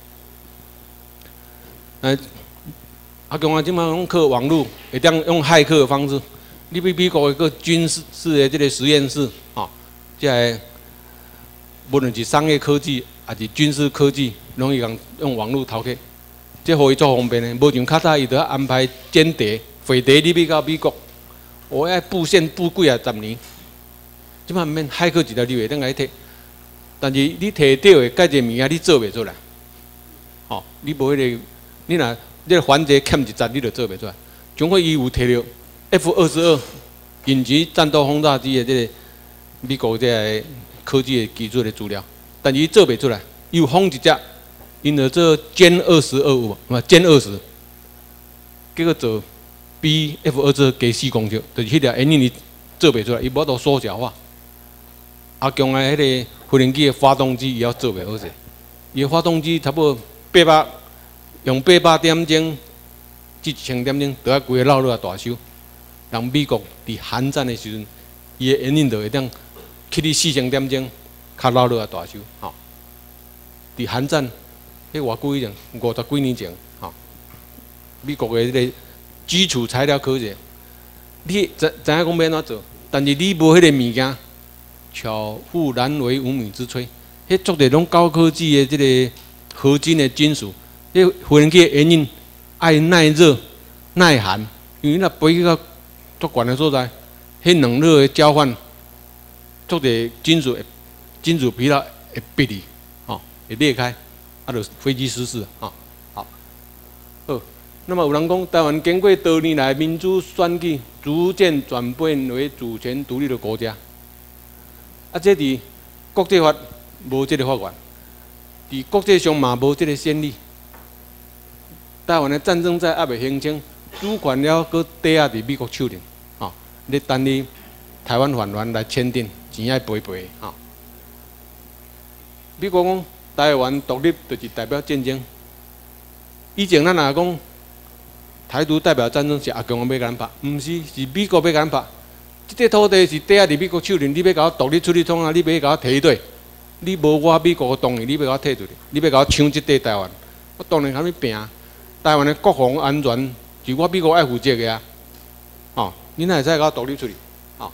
哎，阿强啊，即摆拢靠网络，会当用骇客的方式，你比美国一个军事的这个实验室，吼，即个。无论是商业科技还是军事科技，拢伊共用网络偷去，这互伊足方便的。无像较早伊着要安排间谍、匪谍，你要到美国，我爱布线布几啊十年，即摆毋免骇客一条你会当来摕，但是你摕到的介一物件你做袂出来，吼、哦，你无迄、那个，你若你个环节欠一节，你就做袂出来。像说伊有摕到 F 二十二隐级战斗轰炸机的这个美国这个。科技的技术的资料，但是伊做袂出来，伊有封一只，因着做歼二十二有无？嘛歼二十，结果做比 F 二十二加四公尺，就是迄条原因伊做袂出来，伊无度缩小化。阿强的迄个飞行机的发动机伊也做袂好势，伊的发动机差不多八百，用八百点钟至一千点钟，都要规个绕落来大修。人美国伫韩战的时阵，伊的原因就会当。去你四千点钟，较老落来大修，吼、哦。伫韩战，迄偌久以前，五十几年前，吼、哦。美国的迄个基础材料科学，你知知影讲要安怎做，但是你无迄个物件，巧妇难为无米之炊。迄做者拢高科技的即个合金的金属，迄飞行机的原因爱耐热、耐寒，因为若飞去到足悬的所在，迄冷热的交换。做者金属金属疲劳会逼你，吼、哦，会裂开，啊，就飞机失事，吼、哦，好，好。那么有人讲，台湾经过多年来民主选举，逐渐转变为主权独立的国家。啊，这伫国际法无这个法源，伫国际上嘛无这个先例。台湾的战争在还未形成，主权了搁抵押伫美国手里，吼、哦，你等你台湾法院来签订。钱爱赔赔，吼、哦。美国讲台湾独立就是代表战争。以前咱若讲台独代表战争是阿强要甲咱拍，毋是，是美国要甲咱拍。即块土地是抵押伫美国手里，你要甲我独立出去创啊，你要甲我摕对，你无我美国的同意，你要甲我摕出去，你要甲我抢即块台湾，我当然甲你拼。台湾的国防安全是我美国爱负责的啊，哦，你哪会使甲我独立出去？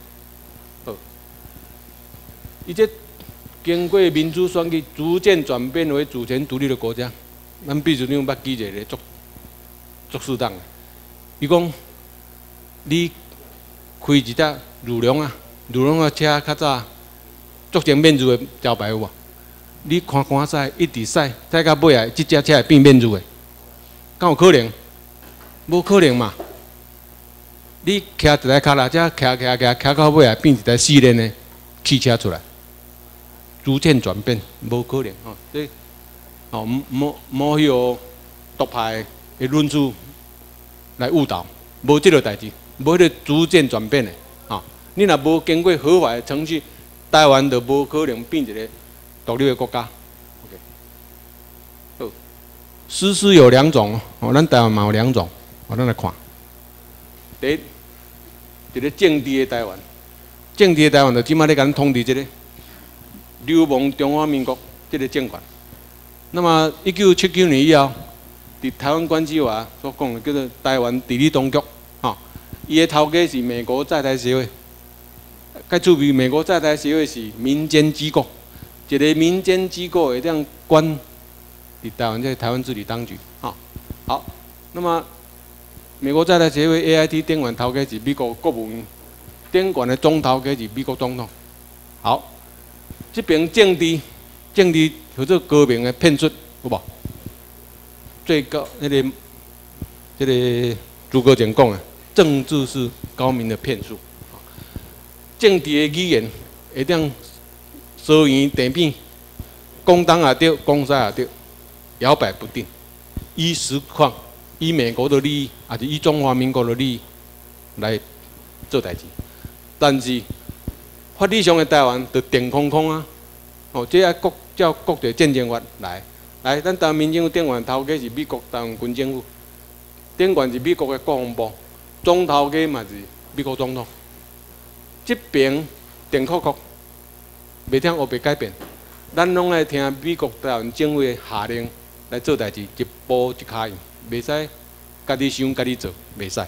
伊这经过民主选举，逐渐转变为主权独立的国家。咱秘书长捌记一个足足适当的，伊讲你开一只乳龙啊， 如拢个车较早足前免入的招牌有无？你看看驶，一直驶，驶到尾啊，即只车会变免入的，敢有可能？无可能嘛！你骑一台脚踏车，骑骑骑骑到尾啊，变一台四轮的汽车出来，逐渐转变，无可能吼。这哦，莫莫迄个独派的论述来误导，无即个代志，无迄个逐渐转变的。哦，你若无经过合法的程序，台湾就无可能变一个独立的国家。OK， 好，实施有两种哦，咱台湾嘛有两种。我咱来看，第一，一个政治的台湾，政治的台湾就即马咧甲咱统治即个流亡中华民国即个政权。那么一九七九年以后，伫台湾关系法所讲的叫做台湾地理当局，吼，伊的头家是美国在台协会，较趣味，美国在台协会是民间机构，一个民间机构会这样管伫台湾这台湾治理当局，吼，好，那么。美国在台协会 A I T 顶管头家是美国国务院，顶管的总头家是美国总统。好，这边政治政治叫做高明的骗术，有无？最高那个这个诸葛瑾讲啊，政治是高明的骗术。政治的语言会当所言地变，讲东也对，讲西也对，摇摆不定，依实况。以美国的利益，还是以中华民国的利益来做代志，但是法理上的台湾就定空空啊！哦，这要国叫国际战争法来来，咱台湾民政府顶管头家是美国台湾军政府，顶管是美国的国防部，总头家嘛是美国总统。这边定酷酷，袂听黑白改变，咱拢爱听美国台湾政府的下令来做代志，一步一脚印。袂使家己想家己做，袂使。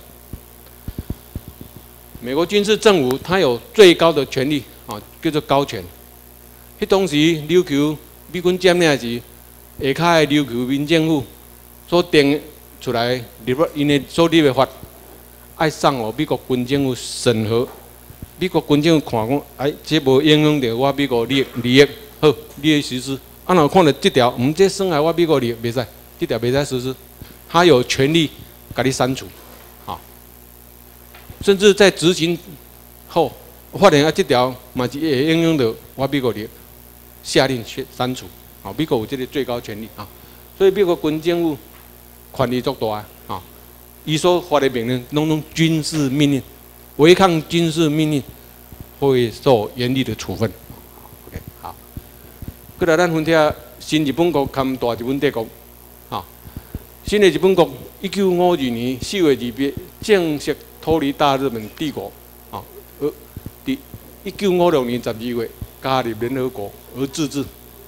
美国军事政府它有最高的权力，啊，叫做高权。迄当时琉球美军占领时，下骹的琉球民政府所定出来立法，因的所立的法，爱送互美国军政府审核。美国军政府看讲，哎，这无影响到我美国利利益，好，你来实施。啊，若看到这条，唔，这损害我美国利益，袂使，这条袂使实施。他有权利把你删除，啊，甚至在执行后，发现啊这条嘛是会影响到我美国的下令删除，啊，美国有这个最高权利啊，所以美国军政府权力足大啊，伊所发的命令拢拢军事命令，违抗军事命令会受严厉的处分。OK， 好，过来咱分析新日本国跟大日本帝国。新的日本国一九五二年四月二日正式脱离大日本帝国，啊，而伫一九五六年十二月加入联合国而自治，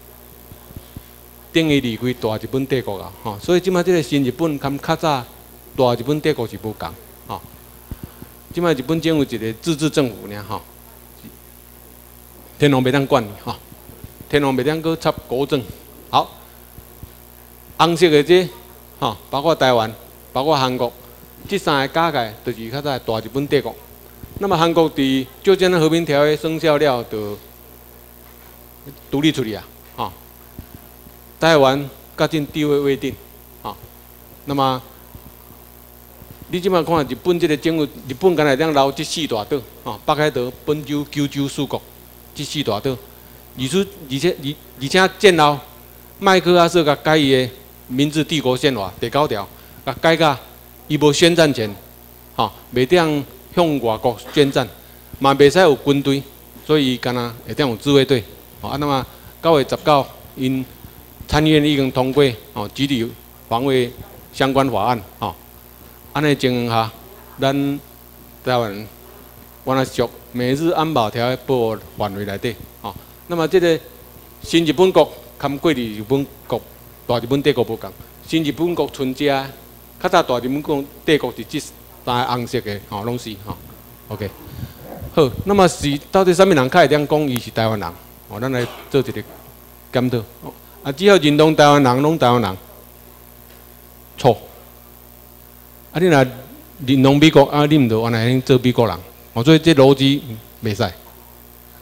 等于离开大日本帝国啊，吼，所以即摆即个新日本跟较早大日本帝国是无共，吼，即摆日本政府一个自治政府尔，吼，天皇袂当管，吼，天皇袂当搁插国政，好，红色的这。吼，包括台湾，包括韩国，这三个加起来就是较早大日本帝国。那么韩国伫朝鲜和平条约生效了，就独立出去啊，吼。台湾甲进地位未定，吼。那么你即摆看日本这个政府，日本敢若当留这四大岛，吼，北海道、本州、九州四国，这四大岛，而且而且而而且战后，麦克阿瑟甲改伊的。明治帝国宪法第九条，甲改甲伊无宣战权，吼，袂当向外国宣战，嘛袂使有军队，所以伊干那会当有自卫队。吼，啊，那么九月十九，因参议院已经通过，吼，集体防卫相关法案，吼，安尼情况下，咱台湾原来属美日安保条约保护范围内底，吼，那么这个新日本国跟过去日本国。大日本帝国无共，新日本国存遮，较早大日本国帝国是即三个红色的，吼，拢是吼 ，OK， 好，那么是到底啥物人较会当讲伊是台湾人？哦，咱来做一个检讨。啊，只要认同台湾人，拢台湾人，错。啊，你若认同美国，啊，你毋着原来做美国人，哦，所以这逻辑袂使。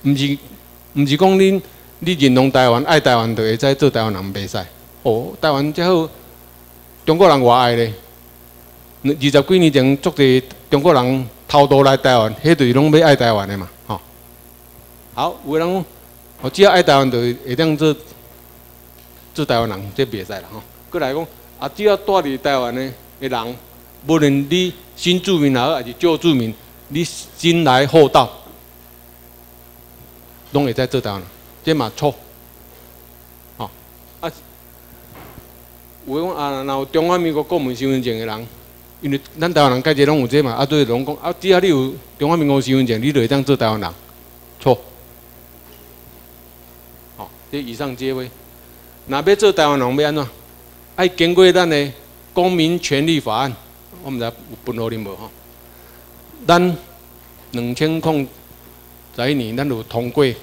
毋是毋是讲恁你认同台湾、爱台湾就会使做台湾人袂使。哦，台湾遮好，中国人偌爱咧。二十几年前，足侪中国人偷渡来台湾，迄就是拢要爱台湾的嘛，吼、哦。好，有人讲，哦，只要爱台湾就会当做做台湾人，这袂使啦，吼。过来讲，啊，只要住伫台湾的的人，无论你新住民也好，还是旧住民，你先来后到，拢会使做台湾人，这嘛错。吼、哦，啊，有讲啊，若有中华民国国民身份证的人。因为咱台湾人家己拢有这嘛，啊，对，拢讲啊，只要你有中华民国身份证，你就会当做台湾人，错。好、哦，这以上皆为。若要做台湾人要安怎？爱经过咱的《公民权利法案》，我毋知有分互恁无吼？咱两千零十一年，咱有通过《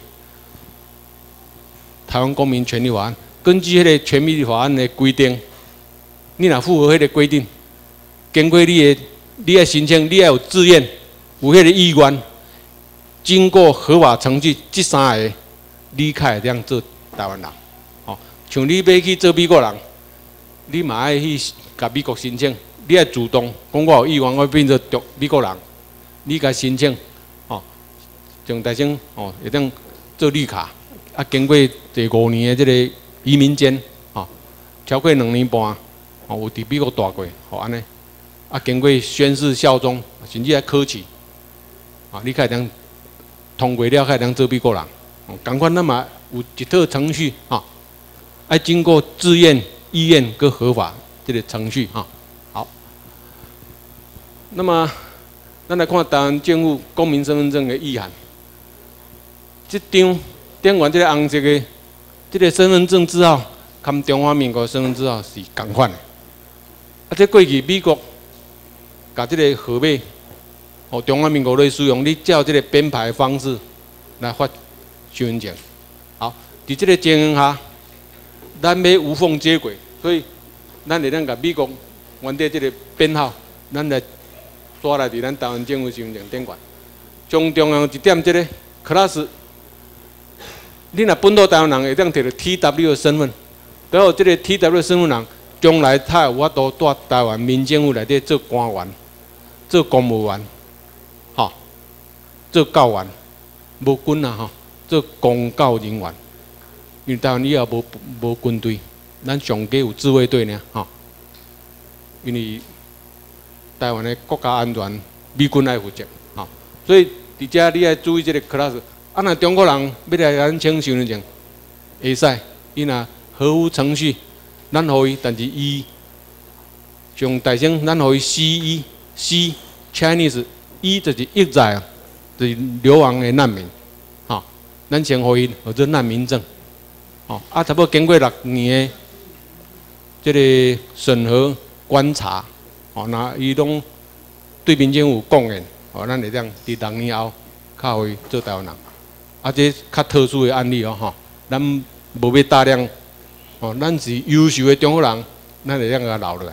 台湾公民权利法案》。根据迄个权利法案的规定，你若符合迄个规定。经过你的，你的申请，你要有志愿，有迄个意愿，经过合法程序，这三个你才会当做台湾人。哦，像你要去做美国人，你嘛爱去甲美国申请，你要主动讲我有意愿，我变做美国人，你甲申请，哦，从台省哦会当做绿卡，啊，经过第五年的这个移民监，哦，超过两年半，哦，有伫美国住过，哦安尼。啊，经过宣誓效忠，甚至还考试，啊，你才能通过了，才能做美国人。共款咱嘛有一套程序啊，爱经过自愿、意愿跟合法这个程序啊。好，那么咱来看台湾政府公民身份证的意涵。这张顶原这个红色的这个身份证字号，跟中华民国身份证字号是同款的。啊，这过去美国。把这个号码，哦，中华民国来使用，你照这个编排方式来发身份证。好，伫这个情形下，咱要无缝接轨，所以咱会当甲美国原底这个编号，咱来刷来伫咱台湾政府身份证顶悬。上重要一点，这个 class， 你若本土台湾人会当摕到 T W 的身份，然后这个 T W 的身份人，将来他有法度带台湾民政府内底做官员。做公务员，吼，做教员，无军啊吼，做公教人员。因为台湾以后无无军队，咱上计有自卫队呢，吼。因为台湾的国家安全，美军来负责，吼。所以伫遮你要注意这个 class。啊，若中国人要来咱请身份证，会使，伊若合乎程序，咱互伊，但是伊上大声，咱互伊 C 一。C Chinese 一就是exiled，就是流亡的难民，吼、哦，咱先互伊号做难民证，哦，啊，差不多经过六年的这个审核观察，哦，那伊拢对民政府贡献，哦，咱会当伫六年后，较互伊做台湾人，啊，这较特殊的案例哦，吼、哦，咱无要大量，哦，咱是优秀的中国人，咱会当甲留落来。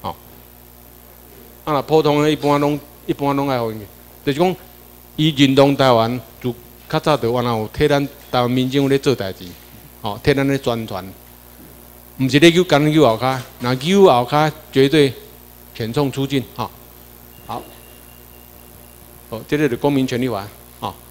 啊，若普通的一般拢一般拢爱互伊，就是讲，伊认同台湾，就较早就原来有替咱台湾民政府咧做代志，吼、哦，替咱咧宣传，毋是咧求干求后骹，若求后骹绝对遣送出境，吼、哦，好，哦，这个是公民权利法，吼、哦，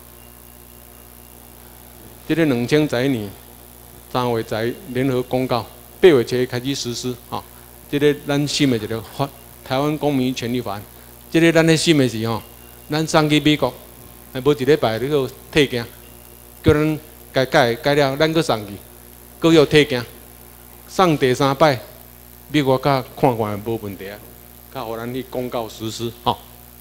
这个两千十一年三月十联合公告，八月七开始实施，吼、哦，这个咱新的一个法。台湾公民权利法案，这个咱咧审的时吼，咱送去美国，还无一礼拜你个退件，叫咱改改改了，咱搁送去，搁要退件，送第三摆，美国甲看看无问题啊，甲互咱去公告实施吼。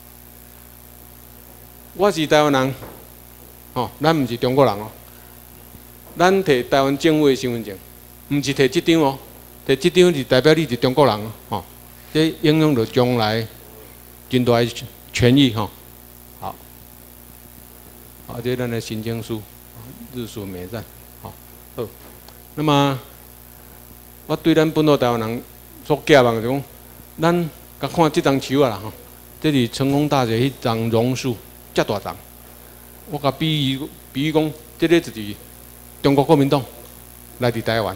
我是台湾人，吼，咱毋是中国人哦，咱摕台湾政府的身份证，毋是摕这张哦，摕这张是代表你是中国人哦，吼。这影响到将来真大的权益吼。好，好，这咱的申请书，日数美赞，好，好。那么，我对咱本土台湾人所寄望就讲，咱甲看这张树啊啦吼，这是成功大学迄张榕树，遮大张。 我甲比喻比喻讲，这个就是中国国民党来伫台湾，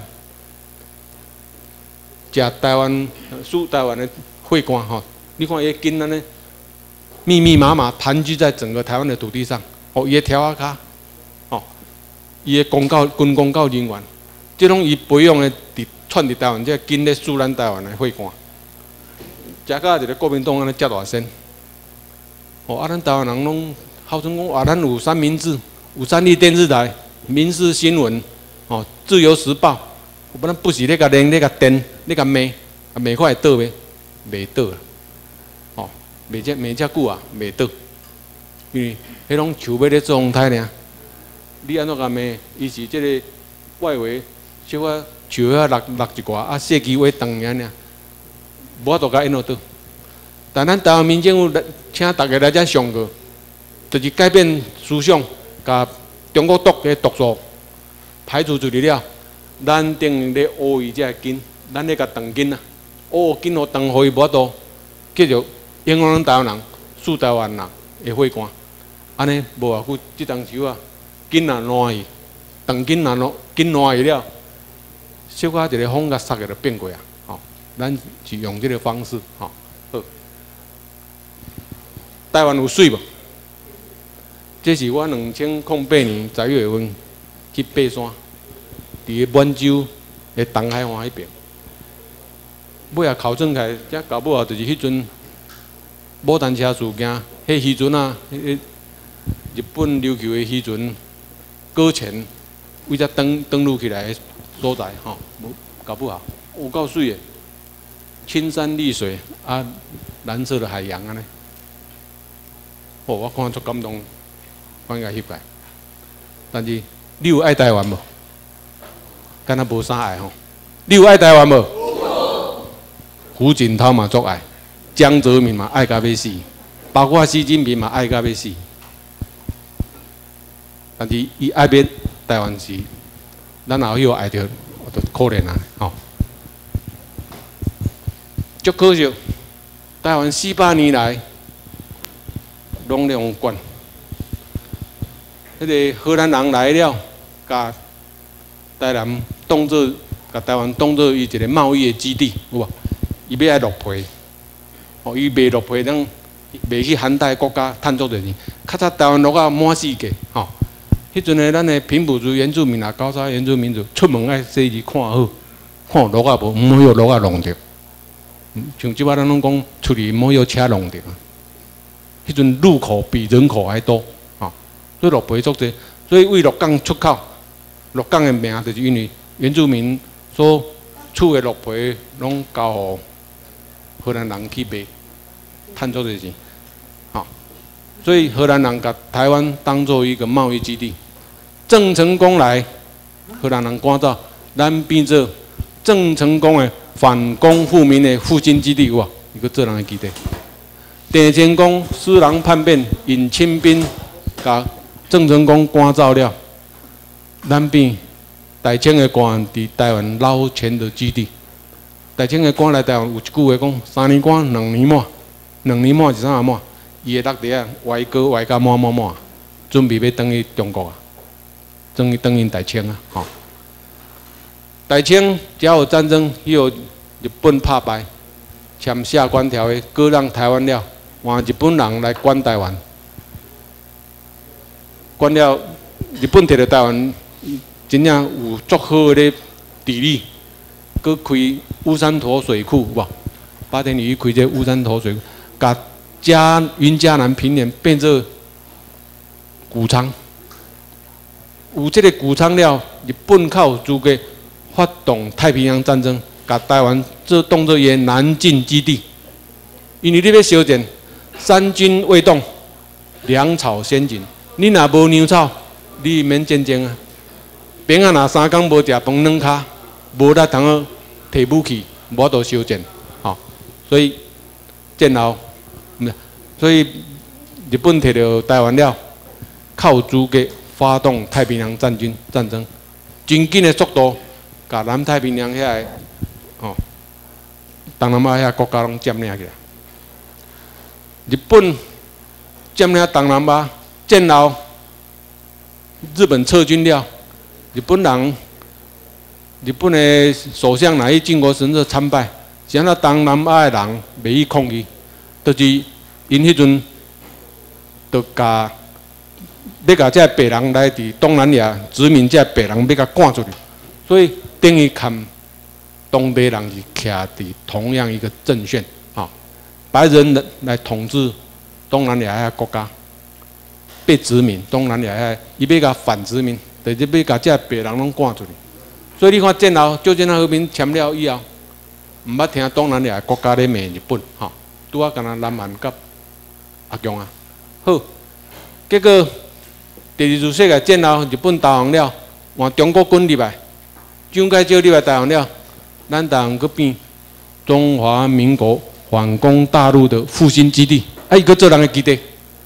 食台湾输台湾的血汗吼。你看伊个根安尼密密麻麻盘踞在整个台湾的土地上，哦，伊个条啊卡，哦，伊个公告军公告人员，即拢伊培养的伫串伫台湾，这根咧输咱台湾的血汗。食到一个国民党安尼遮大声，哦，啊，咱台湾人拢号称讲啊，咱有三明治，有三立电视台、民视新闻，哦，自由时报，有不咱不是咧甲连咧甲电咧甲骂，啊骂看会倒袂？袂倒啦，哦，骂遮骂遮久啊，袂倒，因为迄拢树尾咧做风台尔。你安怎甲骂？伊是即个外围小可树遐落落一寡，啊设计话长尔尔。无法度甲因落倒，但咱台湾民政府请大家来遮上课，就是改变思想，甲中国毒嘅毒素排除出去了。咱等于咧乌伊遮根，咱咧甲断根啊，乌根互断，互伊无法度继续影响咱台湾人、输台湾人的血汗。安尼无偌久，即当时啊，根啊烂去，断根啊烂，根烂去了，小可一个风甲杀个就变过啊。咱是用这个方式，吼、哦，好。台湾有水无？这是我两千零八年十一月份去爬山，伫个满洲的东海岸迄边。尾啊考证起来，遮到尾啊，就是迄阵牡丹车事件，迄时阵啊，迄日本琉球的时阵，搁浅为遮登登陆起来的所在，吼、哦，搞不好有够水的。青山绿水啊，蓝色的海洋安尼，哦，我看足感动，我应该翕起来。但是你有爱台湾无？敢若无啥爱吼。你有爱台湾无？有。胡锦涛嘛足爱，江泽民嘛爱甲要死，包括习近平嘛爱甲要死。但是伊爱变台湾时，咱也有爱着，我就可怜啊，吼。足可惜，台湾四百年来拢两关。迄个荷兰人来了，甲台南当做，甲台湾当做伊一个贸易的基地，有无？伊要来落皮，哦，伊卖落皮，咱卖去寒带国家趁足侪钱。较早台湾落啊满世界，吼、哦。迄阵诶，咱诶平埔族原住民啊，高沙原住民族出门爱洗字看好，看落啊无，毋好有落啊弄着。像即摆咱拢讲出去莫有车弄着啊，迄阵路口比人口还多啊，所以落皮足济，所以为鹿港出口，鹿港的名就是因为原住民所厝的鹿皮拢交互荷兰人去卖，趁足济钱，啊，所以荷兰人把台湾当作一个贸易基地，郑成功来，荷兰人赶走，咱变做郑成功的。反攻复民的复兴基地有无？一个这样的基地。郑成功施琅叛变，引清兵，甲郑成功赶走了。咱变大清的官伫台湾捞钱的基地。大清的官来台湾有一句话讲：三年官，两年满。两年满是啥满？伊的落地啊，歪哥歪甲满满满，准备要转去中国啊，转去转去大清啊，吼、哦。大清甲午战争以后，日本拍败，签下关条约，割让台湾了，换日本人来管台湾。管了，日本摕到台湾，真正有足好的地理，佮开乌山头水库，有无？八田里开这乌山头水库，甲嘉云嘉南平原变做谷仓。有这个谷仓了，日本靠资格。发动太平洋战争，把台湾做当作伊南进基地。因为你要烧钱，三军未动，粮草先行。你若无粮草，你免战争啊。兵啊，若三工无食饭软骹，无力通好摕武器，无法度烧钱。吼、哦，所以战后，所以日本摕到台湾了，靠资格发动太平洋战军战争，真紧的速度。把南太平洋遐个，吼，东南亚遐国家拢占领起来。日本占领东南亚，战后日本撤军了，日本人日本的首相来去靖国神社参拜，是安那东南亚的人袂去抗议，就是因迄阵就甲要甲这白人来伫东南亚殖民这白人要甲赶出去，所以等于看当地人是徛伫同样一个阵线，啊，白人来统治东南亚遐国家，被殖民东南亚遐，伊要甲反殖民，就是要甲这白人拢赶出去。所以你看战后朝鲜和平签了以后，毋捌听东南亚国家咧骂日本，吼，拄啊，敢若南韩甲阿强啊，好，结果第二次世界战后，日本投降了，换中国军入来，蒋介石入来投降了。 咱台湾搁变中华民国反攻大陆的复兴基地，啊，伊搁做人的基地，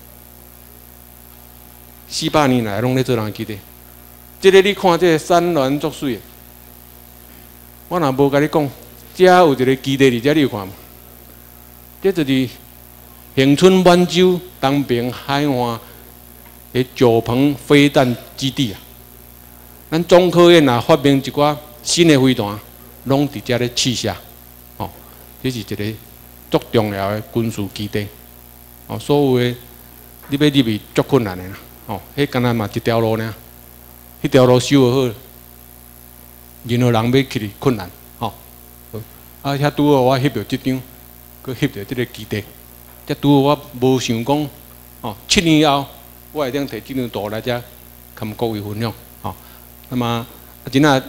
四百年来拢咧做人的基地。即、这个你看，这个山峦作水的，我若无甲你讲，遮有一个基地伫遮，你有看无？这就是恒春满洲东平海岸的九鹏飞弹基地啊。咱中科院也发明一寡新的飞弹。 拢伫遮咧试射，哦，这是一个足重要的军事基地，哦，所有的你要入去足困难的啦，哦，迄敢若嘛一条路呢，迄条路修好，任何人要去哩困难，哦，啊，遐拄好我翕到即张，佮翕到即个基地，则拄好我无想讲，哦，七年后我会当摕即张图来遮，跟各位分享，哦，那么啊，真啊。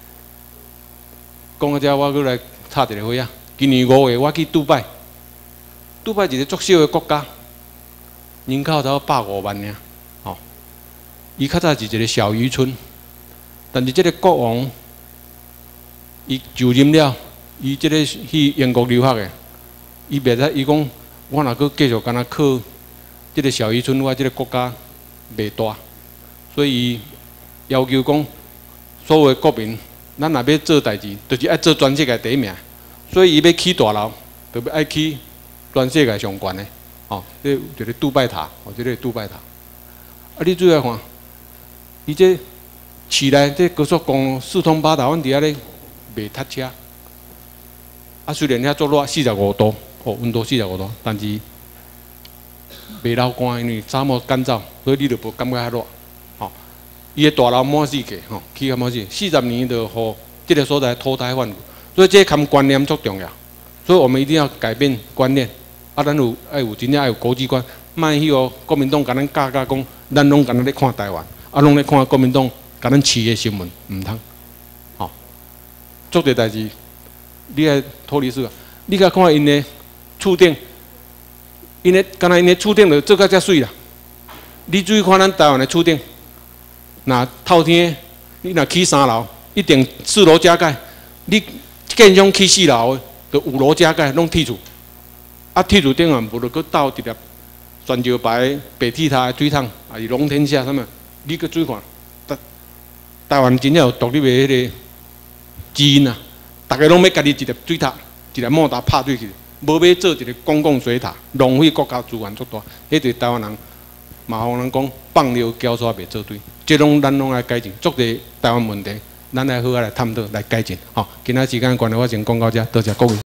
讲到这，我搁来插一个话啊。今年五月，我去杜拜，杜拜一个足小的国家，人口才百五万尔，吼。伊较早是一个小渔村，但是这个国王，伊就任了，伊这个去英国留学的，伊袂使，伊讲我若搁继续干那靠这个小渔村，我这个国家袂大，所以伊要求讲所有的国民。 咱若要做代志，就是爱做全世界第一名。所以伊要起大楼，就要爱起全世界上悬的，哦，这一个杜拜塔，哦，这个杜拜塔。啊，你注意看，伊这市内这高速公路四通八达，阮伫遐咧卖塞车。啊，虽然遐足热，四十五度，哦，温度四十五度，但是袂流汗，因为沙漠干燥，所以你就无感觉遐热。 伊个大楼满世界，吼，起较满世界，四十年就互即个所在脱胎换骨，所以这看观念足重要，所以我们一定要改变观念。啊，咱有爱有真正爱有国际观，莫去哦，国民党甲咱教教讲，咱拢敢若咧看台湾，啊，拢咧看国民党甲咱饲的新闻，毋通，吼，做这代志，你爱脱离事啊，你甲看因的厝顶，因的敢若因的厝顶就做甲遮水啦，你注意看咱台湾的厝顶。 那透天，你若起三楼，一定四楼加盖。你建商起四楼的，就五楼加盖，拢剔除。啊，剔除顶啊，无就搁倒一粒全石牌白铁塔的水桶，啊是龙天下什么？你搁注意看，台台湾真正有独立的迄个基因啊！大家拢要家己一粒水塔，一粒莫达拍水去，无要做一个公共水塔，浪费国家资源足大。迄对台湾人。 嘛，互人讲放流交叉袂做对，即拢咱拢来改进，足侪台湾问题，咱来好好来探讨来改进。吼，今仔时间关系，我先讲到这，多谢各位。